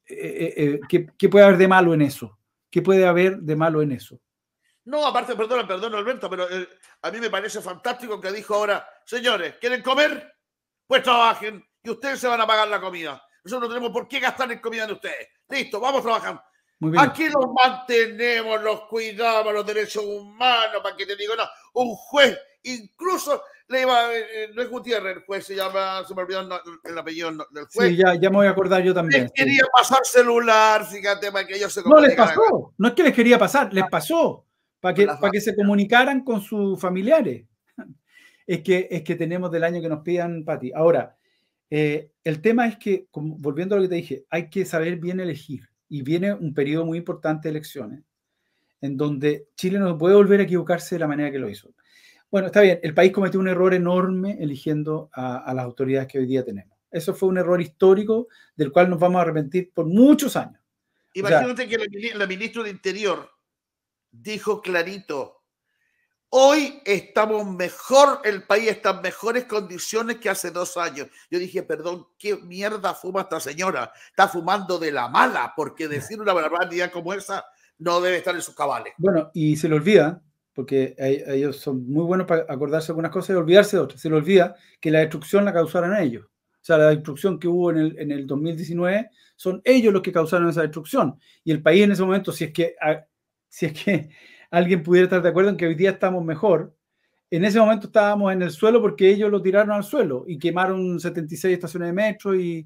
¿qué puede haber de malo en eso? ¿Qué puede haber de malo en eso? No, aparte, perdón Alberto, pero a mí me parece fantástico que dijo ahora, señores, ¿quieren comer? Pues trabajen y ustedes se van a pagar la comida. Nosotros no tenemos por qué gastar en comida de ustedes. Listo, vamos a trabajar. Muy bien. Aquí los mantenemos, los cuidamos, los derechos humanos, para que te digo, no, un juez, incluso no es Gutiérrez, el juez se me olvidó el apellido del juez. Sí, ya me voy a acordar yo también. Les quería pasar celular, fíjate, para que ellos se comunicaran. No, les pasó, no es que les quería pasar, les pasó, para que se comunicaran con sus familiares. Es que tenemos del año que nos pidan, Pati. Ahora, el tema es que, volviendo a lo que te dije, hay que saber bien elegir. Y viene un periodo muy importante de elecciones, en donde Chile no puede volver a equivocarse de la manera que lo hizo. Bueno, está bien, el país cometió un error enorme eligiendo a las autoridades que hoy día tenemos. Eso fue un error histórico del cual nos vamos a arrepentir por muchos años. Imagínate que la ministra de Interior dijo clarito, hoy estamos mejor, el país está en mejores condiciones que hace 2 años. Yo dije, perdón, ¿qué mierda fuma esta señora? Está fumando de la mala, porque decir una barbaridad como esa no debe estar en sus cabales. Bueno, y se le olvida, porque ellos son muy buenos para acordarse de algunas cosas y olvidarse de otras. Se le olvida que la destrucción la causaron ellos. O sea, la destrucción que hubo en el 2019 son ellos los que causaron esa destrucción. Y el país en ese momento, si es que alguien pudiera estar de acuerdo en que hoy día estamos mejor, en ese momento estábamos en el suelo porque ellos lo tiraron al suelo y quemaron 76 estaciones de metro y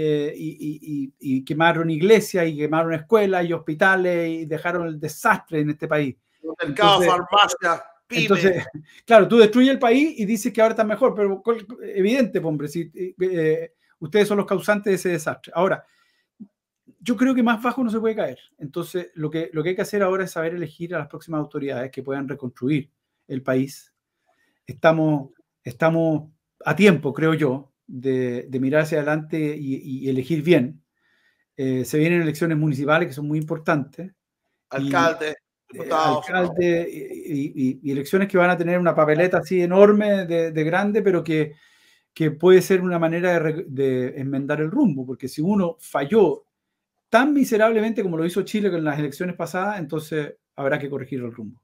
quemaron iglesias y quemaron escuelas y hospitales y dejaron el desastre en este país. Mercado, farmacia, pyme. Entonces, claro, tú destruyes el país y dices que ahora está mejor, pero evidente, hombre, si ustedes son los causantes de ese desastre. Ahora, yo creo que más bajo no se puede caer. Entonces, lo que hay que hacer ahora es saber elegir a las próximas autoridades que puedan reconstruir el país. Estamos a tiempo, creo yo, de mirar hacia adelante y elegir bien. Se vienen elecciones municipales que son muy importantes. Alcalde y elecciones que van a tener una papeleta así enorme de grande, pero que puede ser una manera de enmendar el rumbo, porque si uno falló tan miserablemente como lo hizo Chile con las elecciones pasadas, entonces habrá que corregir el rumbo.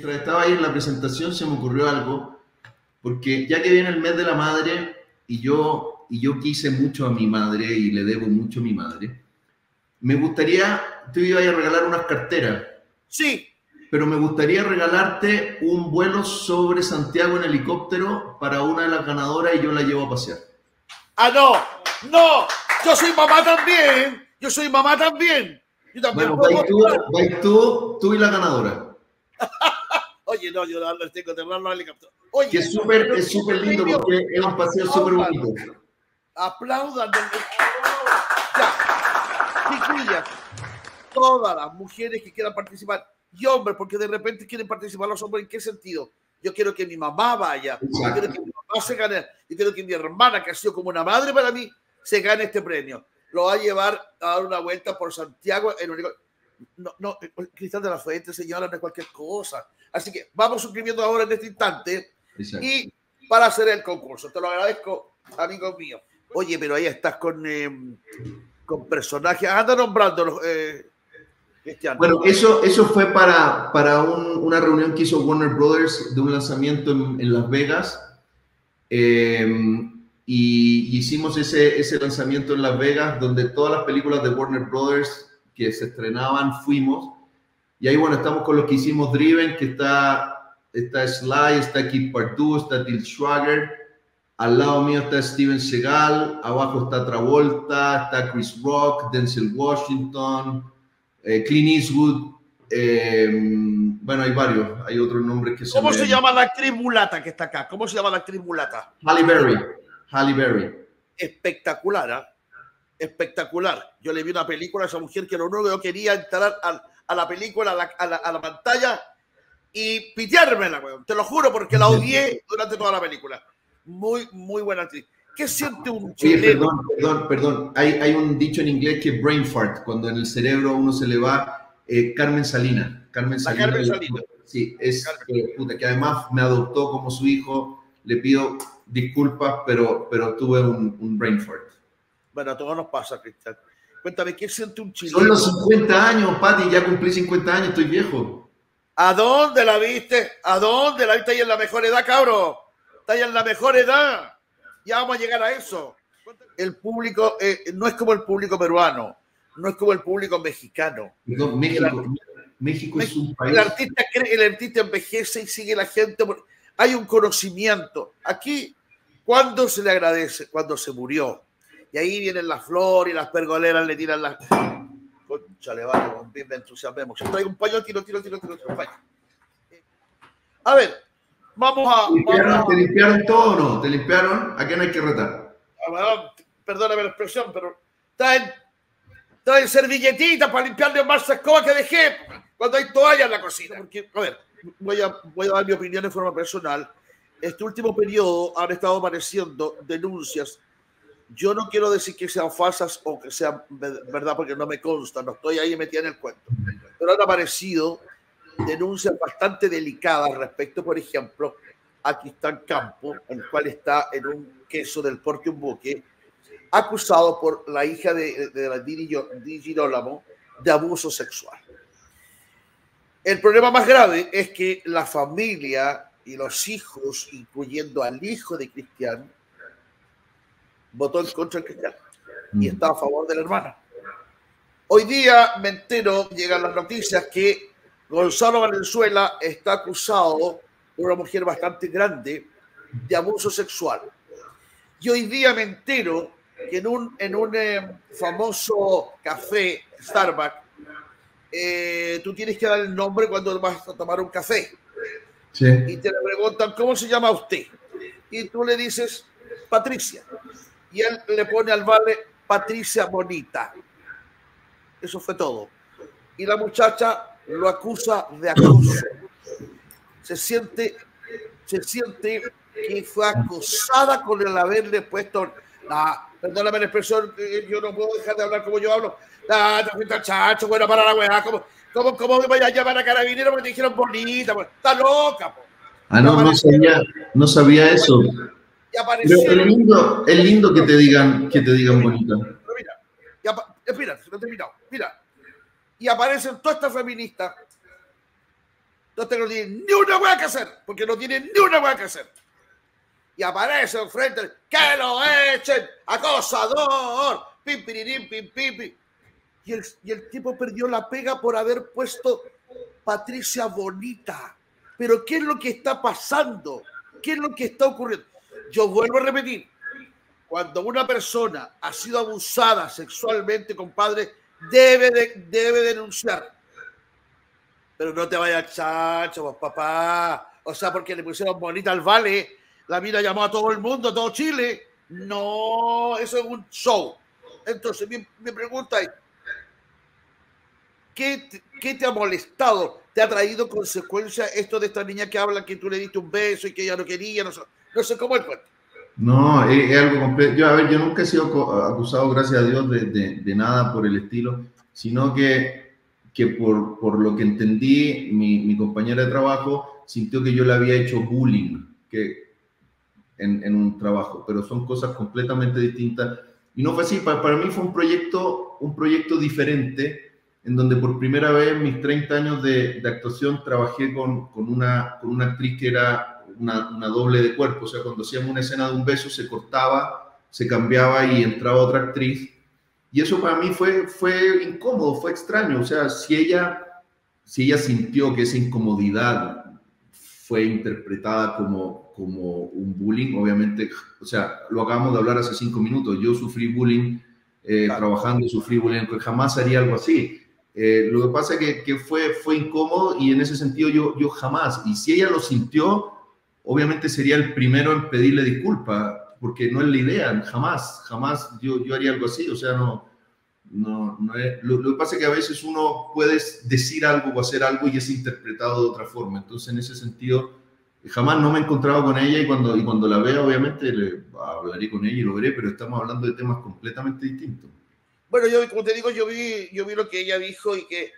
mientras estaba ahí en la presentación se me ocurrió algo, porque ya que viene el mes de la madre y yo quise mucho a mi madre y le debo mucho a mi madre, me gustaría, tú ibas a regalar unas carteras. Sí. Pero me gustaría regalarte un vuelo sobre Santiago en helicóptero para una de las ganadoras y yo la llevo a pasear. ¡Ah, no! ¡No! ¡Yo soy mamá también! ¡Yo soy mamá también! Yo también bueno, vais tú y la ganadora. Oye, no, yo no tengo que tenerlo al helicóptero. Oye, que es súper lindo porque es un paseo súper bonito. Aplaudan. Ya, chiquillas, todas las mujeres que quieran participar, y hombres, porque de repente quieren participar los hombres, ¿en qué sentido? Yo quiero que mi mamá vaya, yo quiero que mi mamá se gane, yo quiero que mi hermana, que ha sido como una madre para mí, se gane este premio. Lo va a llevar a dar una vuelta por Santiago en un... No, Cristal de la Fuente, señora, no es cualquier cosa. Así que vamos suscribiendo ahora en este instante. Exacto. Y para hacer el concurso. Te lo agradezco, amigo mío. Oye, pero ahí estás con personajes. Anda nombrándolos, Cristiano. Bueno, eso fue para una reunión que hizo Warner Brothers de un lanzamiento en Las Vegas. Y hicimos ese lanzamiento en Las Vegas, donde todas las películas de Warner Brothers que se estrenaban fuimos. Y ahí, bueno, estamos con lo que hicimos Driven, que está Sly, está Kid Pardue, está Til Schweiger. Al lado mío está Steven Seagal, abajo está Travolta, está Chris Rock, Denzel Washington, Clint Eastwood. Bueno, hay varios, hay otros nombres que ¿Cómo se llama la actriz mulata que está acá? ¿Cómo se llama la actriz mulata? Halle Berry. Espectacular, ¿eh? Espectacular. Yo le vi una película a esa mujer que lo único que yo quería entrar a la película, a la pantalla y piteármela, weón. Te lo juro, porque la odié durante toda la película. Muy, muy buena actriz. ¿Qué siente un chileno? Perdón. Hay un dicho en inglés que es brain fart, cuando en el cerebro a uno se le va. Carmen Salinas. Carmen Salinas. Sí, es puta, que además me adoptó como su hijo. Le pido disculpas, pero tuve un brain fart. Bueno, a todos nos pasa, Cristian. Cuéntame, ¿qué siente un chileno? Son los 50 años, Pati, ya cumplí 50 años, estoy viejo. ¿A dónde la viste? ¿A dónde la viste? Ahí en la mejor edad, cabro. Está ahí en la mejor edad. Ya vamos a llegar a eso. El público no es como el público peruano, no es como el público mexicano. Perdón, México es un país. El artista envejece y sigue la gente. Hay un conocimiento. Aquí, ¿cuándo se le agradece? Cuando se murió. Y ahí vienen las flores y las pergoleras le tiran las... Conchale, vale, me entusiasmemos. Yo traigo un paño, tiro. A ver, vamos a... ¿Te limpiaron todo o no? ¿Te limpiaron? ¿A qué no hay que retar? Perdóname la expresión, pero traen servilletitas para limpiarle más escoba que dejé cuando hay toalla en la cocina. Porque, a ver, voy a dar mi opinión en forma personal. Este último periodo han estado apareciendo denuncias. Yo no quiero decir que sean falsas o que sean verdad, porque no me consta, no estoy ahí metida en el cuento. Pero han aparecido denuncias bastante delicadas respecto, por ejemplo, a Cristian Campo, el cual está en un queso del porte un buque, acusado por la hija de la Di Girolamo de abuso sexual. El problema más grave es que la familia y los hijos, incluyendo al hijo de Cristian, votó en contra de Cristian y está a favor de la hermana. Hoy día me entero, llegan las noticias que Gonzalo Valenzuela está acusado por una mujer bastante grande de abuso sexual. Y hoy día me entero que en un famoso café, Starbucks, tú tienes que dar el nombre cuando vas a tomar un café. Sí. Y te le preguntan, ¿cómo se llama usted? Y tú le dices, Patricia. Y él le pone al vale, Patricia Bonita. Eso fue todo. Y la muchacha lo acusa de acoso. Se siente que fue acosada con el haberle puesto... perdóname la expresión, yo no puedo dejar de hablar como yo hablo. Te fuiste chacho, bueno, para la weá. ¿Cómo me voy a llamar a carabinero porque te dijeron bonita? Pues, está loca. Po. No sabía eso. Pero es lindo que te digan bonita. Pero mira, espérate, no he terminado. Mira, y aparecen todas estas feministas Entonces no tienen ni una hueá que hacer, porque no tienen ni una hueá que hacer. Y aparece enfrente, ¡que lo echen! ¡Acosador! ¡Pim, pirirín, pim, pim, pim! Y el tipo perdió la pega por haber puesto Patricia Bonita. Pero ¿qué es lo que está pasando? ¿Qué es lo que está ocurriendo? Yo vuelvo a repetir, cuando una persona ha sido abusada sexualmente, compadre, debe denunciar. Pero no te vayas chacho, papá. O sea, porque le pusieron bonita al Vale, la mina llamó a todo el mundo, a todo Chile. No, eso es un show. Entonces, mi pregunta es, ¿qué te ha molestado? ¿Te ha traído consecuencias esto de esta niña que habla que tú le diste un beso y que ella no quería? No sé cómo es el cuento. No, es algo completo. Yo nunca he sido acusado, gracias a Dios, de nada por el estilo, sino que por lo que entendí, mi compañera de trabajo sintió que yo le había hecho bullying en un trabajo, pero son cosas completamente distintas. Y no fue así, para mí fue un proyecto diferente, en donde por primera vez en mis 30 años de actuación trabajé con una actriz que era una doble de cuerpo. O sea, cuando hacíamos una escena de un beso se cortaba, se cambiaba y entraba otra actriz. Y eso para mí fue incómodo, fue extraño. O sea, si ella sintió que esa incomodidad fue interpretada como un bullying, obviamente, o sea, lo acabamos de hablar hace 5 minutos. Yo sufrí bullying trabajando, sufrí bullying, pues jamás haría algo así. Lo que pasa es que fue incómodo y en ese sentido yo jamás. Y si ella lo sintió, obviamente sería el primero en pedirle disculpas, porque no es la idea, jamás yo haría algo así. O sea, no es, lo que pasa es que a veces uno puede decir algo o hacer algo y es interpretado de otra forma. Entonces, en ese sentido, jamás no me he encontrado con ella y cuando la vea, obviamente, hablaré con ella y lo veré, pero estamos hablando de temas completamente distintos. Bueno, como te digo, yo vi lo que ella dijo y que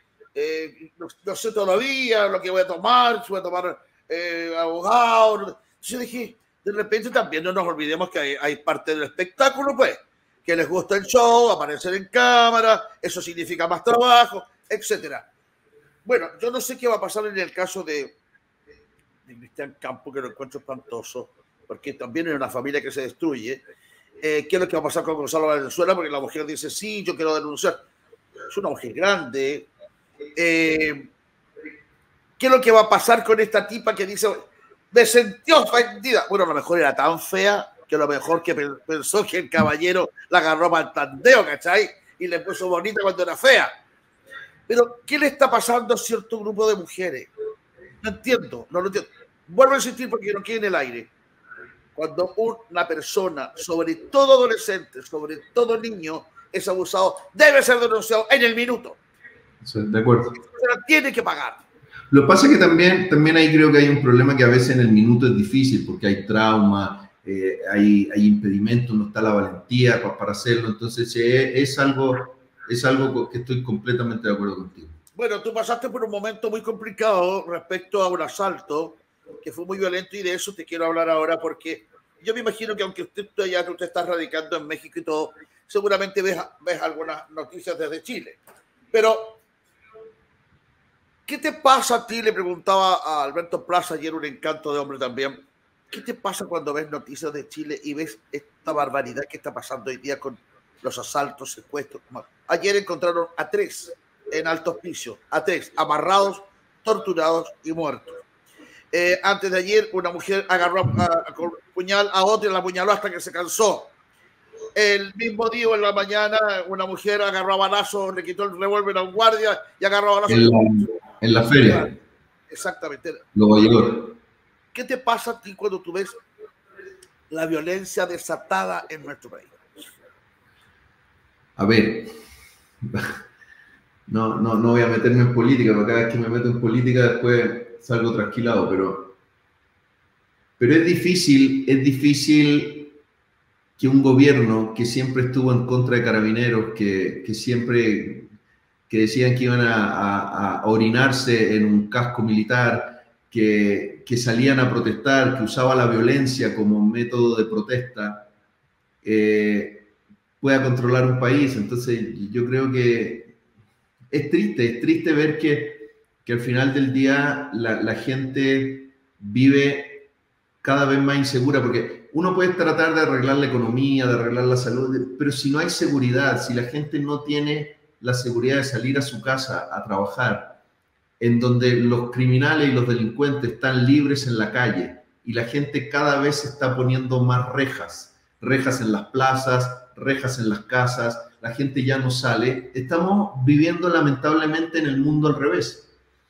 no sé todavía lo que voy a tomar, si voy a tomar abogado. Entonces yo dije, de repente también no nos olvidemos que hay parte del espectáculo, pues, que les gusta el show, aparecer en cámara, eso significa más trabajo, etcétera. Bueno, yo no sé qué va a pasar en el caso de Cristian Campo, que lo encuentro espantoso, porque también es una familia que se destruye. ¿Qué es lo que va a pasar con Gonzalo Valenzuela? Porque la mujer dice, sí, yo quiero denunciar. Es una mujer grande. ¿Qué es lo que va a pasar con esta tipa que dice, me sentí ofendida? Bueno, a lo mejor era tan fea que a lo mejor que pensó que el caballero la agarró para el tandeo, ¿cachai? Y le puso bonita cuando era fea. Pero, ¿qué le está pasando a cierto grupo de mujeres? No lo entiendo. Vuelvo a insistir porque no quede en el aire. Cuando una persona, sobre todo adolescente, sobre todo niño, es abusado, debe ser denunciado en el minuto. Sí, de acuerdo. Se la tiene que pagar. Lo que pasa es que también ahí creo que hay un problema que a veces en el minuto es difícil porque hay trauma, hay impedimentos, no está la valentía para hacerlo. Entonces es algo que estoy completamente de acuerdo contigo. Bueno, tú pasaste por un momento muy complicado respecto a un asalto que fue muy violento y de eso te quiero hablar ahora porque yo me imagino que aunque usted está radicando en México y todo, seguramente ves algunas noticias desde Chile. Pero, ¿qué te pasa a ti? Le preguntaba a Alberto Plaza ayer, un encanto de hombre también. ¿Qué te pasa cuando ves noticias de Chile y ves esta barbaridad que está pasando hoy día con los asaltos, secuestros? Ayer encontraron a 3 en Alto Hospicio, a 3 amarrados, torturados y muertos. Antes de ayer, una mujer agarró con puñal a otra y la apuñaló hasta que se cansó. El mismo día, en la mañana, una mujer agarró a balazos, le quitó el revólver a un guardia y agarró a balazos. En la feria. Exactamente. Los valladores. ¿Qué te pasa a ti cuando tú ves la violencia desatada en nuestro país? A ver, no voy a meterme en política, porque cada vez que me meto en política después salgo trasquilado, pero es difícil que un gobierno que siempre estuvo en contra de carabineros, que decían que iban a orinarse en un casco militar, que salían a protestar, que usaba la violencia como método de protesta, pueda controlar un país. Entonces yo creo que es triste ver que que al final del día la gente vive cada vez más insegura, porque uno puede tratar de arreglar la economía, de arreglar la salud, pero si no hay seguridad, si la gente no tiene la seguridad de salir a su casa a trabajar, en donde los criminales y los delincuentes están libres en la calle y la gente cada vez se está poniendo más rejas en las plazas, rejas en las casas, la gente ya no sale, estamos viviendo lamentablemente en el mundo al revés.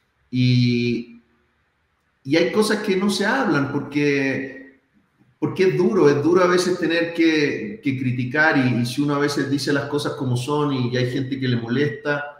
Y hay cosas que no se hablan porque es duro a veces tener que criticar y si uno a veces dice las cosas como son y hay gente que le molesta,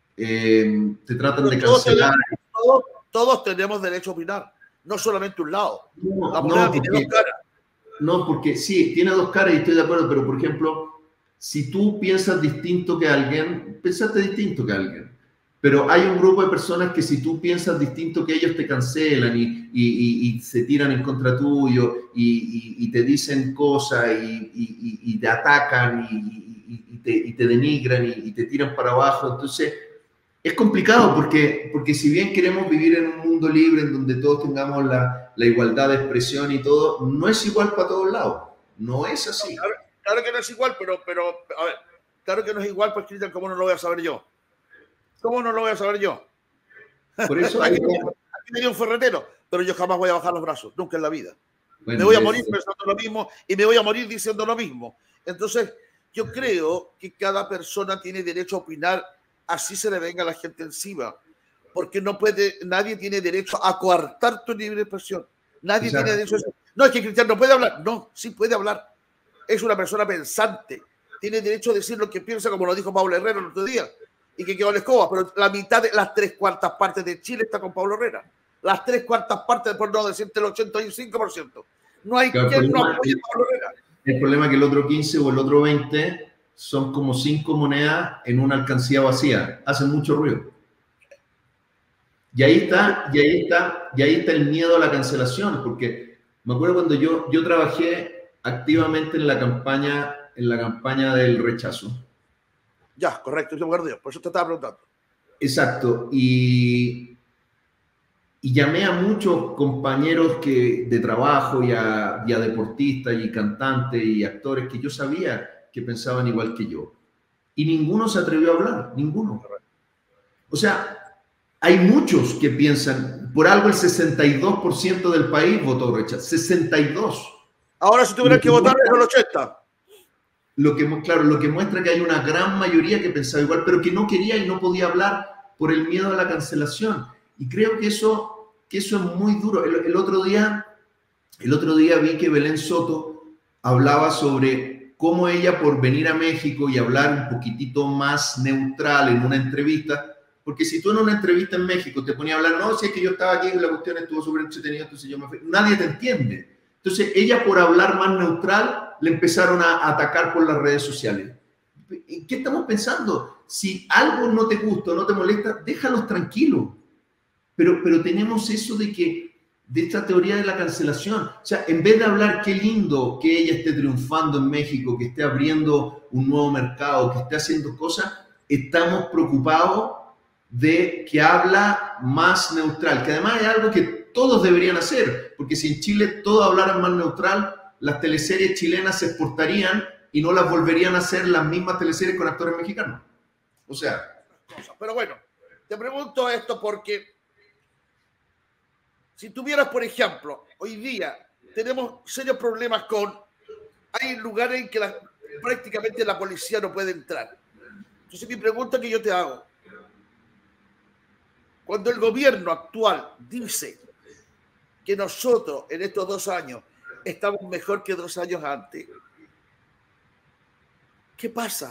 te tratan de cancelar. Todos tenemos derecho a opinar, no solamente un lado. La moneda tiene dos caras. No, porque sí, tiene dos caras y estoy de acuerdo, pero por ejemplo, si tú piensas distinto que alguien, pensaste distinto que alguien. Pero hay un grupo de personas que si tú piensas distinto que ellos te cancelan y se tiran en contra tuyo y te dicen cosas y te atacan y te denigran y te tiran para abajo. Entonces, es complicado porque si bien queremos vivir en un mundo libre en donde todos tengamos la igualdad de expresión y todo, no es igual para todos lados. No es así. Claro que no es igual, pero a ver, claro que no es igual, pues Cristian, ¿cómo no lo voy a saber yo? ¿Cómo no lo voy a saber yo? Por eso aquí tenía un ferretero, pero yo jamás voy a bajar los brazos, nunca en la vida. Bueno, me voy a morir pensando lo mismo y me voy a morir diciendo lo mismo. Entonces, yo creo que cada persona tiene derecho a opinar, así se le venga a la gente encima, porque nadie tiene derecho a coartar tu libre expresión. Nadie tiene derecho a eso. No, es que Cristian no puede hablar. No, sí puede hablar. Es una persona pensante. Tiene derecho a decir lo que piensa, como lo dijo Pablo Herrera el otro día. Y que quedó la escoba, pero la mitad de las 3/4 partes de Chile está con Pablo Herrera. Las 3/4 partes, por no decirte el 85%. No hay quien no apoye a Pablo Herrera. El problema es que el otro 15 o el otro 20 son como 5 monedas en una alcancía vacía. Hacen mucho ruido. Y ahí está el miedo a la cancelación, porque me acuerdo cuando yo trabajé activamente en la campaña del rechazo. Ya, correcto, yo me acuerdo, por eso te estaba preguntando. Exacto, y llamé a muchos compañeros de trabajo y a deportistas y cantantes y actores que yo sabía que pensaban igual que yo. Y ninguno se atrevió a hablar, ninguno. O sea, hay muchos que piensan, por algo el 62% del país votó rechazo, 62%. Ahora si tuvieran que votar es el 80%. Lo que muestra que hay una gran mayoría que pensaba igual, pero que no quería y no podía hablar por el miedo a la cancelación. Y creo que eso es muy duro. El otro día vi que Belén Soto hablaba sobre cómo ella, por venir a México y hablar un poquitito más neutral en una entrevista, porque si tú en una entrevista en México te ponías a hablar, no, si es que yo estaba aquí y la cuestión estuvo súper entretenida, entonces yo me fui, nadie te entiende. Entonces ella, por hablar más neutral, le empezaron a atacar por las redes sociales. ¿Qué estamos pensando? Si algo no te gusta o no te molesta, déjalos tranquilos. Pero tenemos eso de esta teoría de la cancelación. O sea, en vez de hablar qué lindo que ella esté triunfando en México, que esté abriendo un nuevo mercado, que esté haciendo cosas, estamos preocupados de que habla más neutral, que además es algo que todos deberían hacer, porque si en Chile todos hablaran más neutral, las teleseries chilenas se exportarían y no las volverían a hacer las mismas teleseries con actores mexicanos. O sea. Pero bueno, te pregunto esto porque si tuvieras, por ejemplo, hoy día tenemos serios problemas hay lugares en que prácticamente la policía no puede entrar. Entonces mi pregunta que yo te hago, cuando el gobierno actual dice que nosotros en estos 2 años estamos mejor que 2 años antes, ¿qué pasa?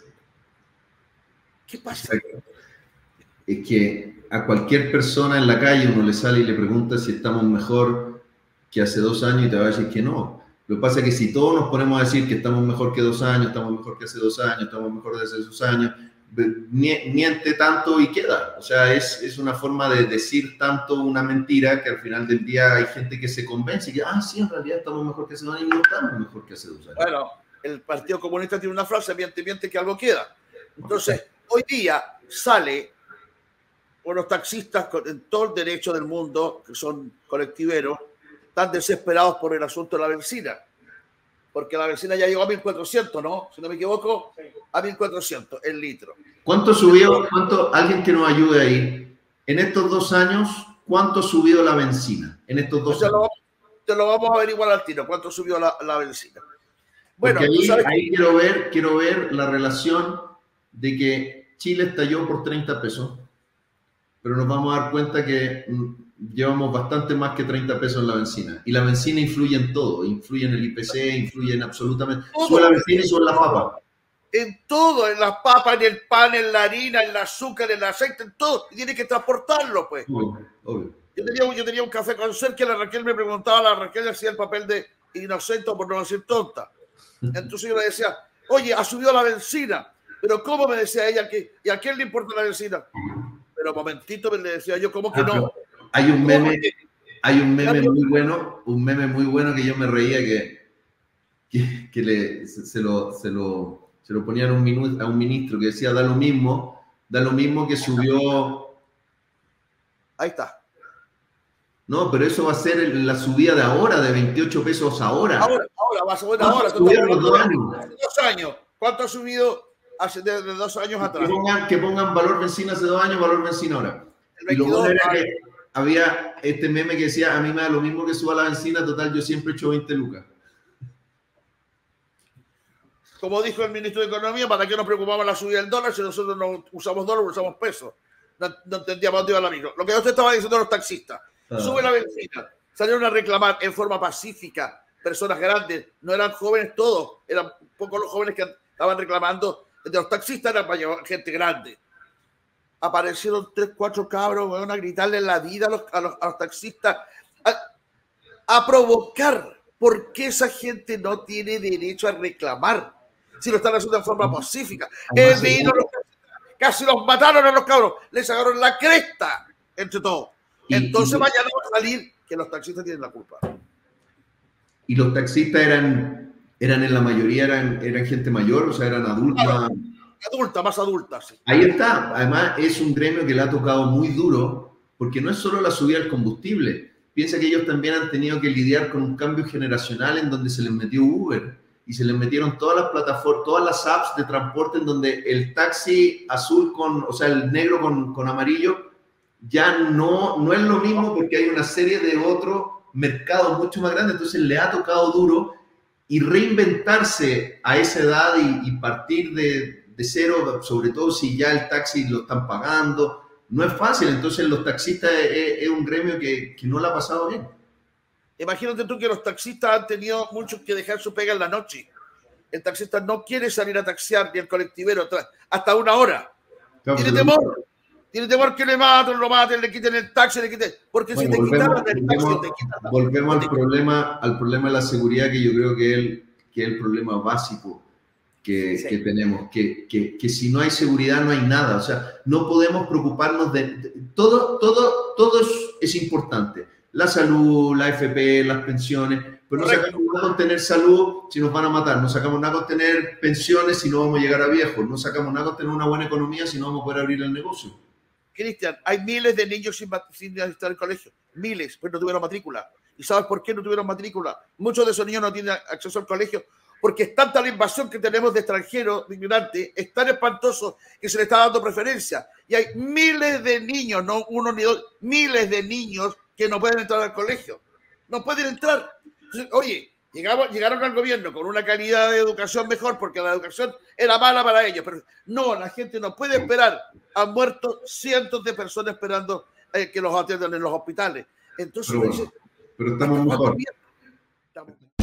¿Qué pasa? Es que a cualquier persona en la calle uno le sale y le pregunta si estamos mejor que hace 2 años y te va a decir que no. Lo que pasa es que si todos nos ponemos a decir que estamos mejor que 2 años, estamos mejor que hace 2 años, estamos mejor desde hace 2 años, miente tanto y queda. O sea, es una forma de decir tanto una mentira que al final del día hay gente que se convence y que, sí, en realidad estamos mejor que hace 2 años y no estamos mejor que hace 2 años. Bueno, el Partido Comunista tiene una frase, miente que algo queda. Entonces, hoy día sale unos taxistas en todo el derecho del mundo, que son colectiveros, están desesperados por el asunto de la benzina. Porque la benzina ya llegó a 1.400, ¿no? Si no me equivoco, a 1.400 el litro. ¿Cuánto subió? Alguien que nos ayude ahí. En estos 2 años, ¿cuánto subió la benzina? En estos 2 años. Te lo vamos a averiguar al tiro, cuánto subió la benzina. Bueno, ahí quiero ver la relación de que Chile estalló por 30 pesos, pero nos vamos a dar cuenta que llevamos bastante más que 30 pesos en la benzina. Y la benzina influye en todo, influye en el IPC, influye en absolutamente... Sube la benzina y sube la papa. En todo, en las papas, en el pan, en la harina, en el azúcar, en el aceite, en todo. Y tiene que transportarlo, pues. Obvio. Yo tenía un café con Ser que la Raquel me preguntaba, la Raquel hacía el papel de inocente por no decir tonta. Entonces yo le decía, oye, ha subido la benzina. Pero ¿cómo? Me decía ella, ¿y a quién le importa la benzina? Pero momentito le decía yo, ¿cómo que no? Hay un meme muy bueno que yo me reía que se lo ponían a un ministro que decía, da lo mismo que subió. Ahí está. No, pero eso va a ser la subida de ahora, de 28 pesos ahora. Ahora va a subir ahora. Subieron los 2 años. 2 años. ¿Cuánto ha subido hace de 2 años atrás? Que pongan valor benzina hace 2 años, valor benzina ahora. Y lo bueno era que había este meme que decía, a mí me da lo mismo que suba la benzina, total, yo siempre he hecho 20 lucas. Como dijo el ministro de Economía, ¿para qué nos preocupaba la subida del dólar si nosotros no usamos dólar, usamos pesos? No entendíamos dónde iba la micro. Lo que usted estaba diciendo los taxistas. Sube la benzina. Salieron a reclamar en forma pacífica. Personas grandes, no eran jóvenes todos, eran pocos los jóvenes que estaban reclamando. De los taxistas eran para llevar gente grande. Aparecieron 3, 4 cabros, van a gritarle la vida a los taxistas, a provocar. ¿Por qué esa gente no tiene derecho a reclamar? Si lo están haciendo de forma pacífica. Casi los mataron a los cabros, les sacaron la cresta entre todos. Entonces mañana va a salir que los taxistas tienen la culpa. Y los taxistas eran en la mayoría, eran gente mayor, o sea, eran adultos. Más adulta, sí. Ahí está. Además, es un gremio que le ha tocado muy duro, porque no es solo la subida del combustible. Piensa que ellos también han tenido que lidiar con un cambio generacional en donde se les metió Uber y se les metieron todas las plataformas, todas las apps de transporte en donde el taxi azul el negro con amarillo ya no es lo mismo porque hay una serie de otros mercados mucho más grandes. Entonces le ha tocado duro y reinventarse a esa edad y partir de cero, sobre todo si ya el taxi lo están pagando. No es fácil, entonces los taxistas es un gremio que no la ha pasado bien. Imagínate tú que los taxistas han tenido muchos que dejar su pega en la noche. El taxista no quiere salir a taxiar ni el colectivero hasta 1 hora. Claro, tiene temor que le maten, lo maten, le quiten el taxi, porque si te quitaron el taxi, te quitan. Volvemos al problema de la seguridad, que yo creo que es el problema básico que tenemos, que si no hay seguridad no hay nada. O sea, no podemos preocuparnos todo es importante. La salud, la AFP, las pensiones, pero no sacamos nada con tener salud si nos van a matar, no sacamos nada con tener pensiones si no vamos a llegar a viejos, no sacamos nada con tener una buena economía si no vamos a poder abrir el negocio. Cristian, hay miles de niños sin estar en el colegio, miles, pues no tuvieron matrícula. ¿Y sabes por qué no tuvieron matrícula? Muchos de esos niños no tienen acceso al colegio porque es tanta la invasión que tenemos de extranjeros, de inmigrantes, es tan espantoso que se le está dando preferencia. Y hay miles de niños, no uno ni dos, miles de niños que no pueden entrar al colegio. No pueden entrar. Entonces, oye, llegaron al gobierno con una calidad de educación mejor porque la educación era mala para ellos. Pero no, la gente no puede esperar. Han muerto cientos de personas esperando que los atiendan en los hospitales. Entonces, pero estamos mejor.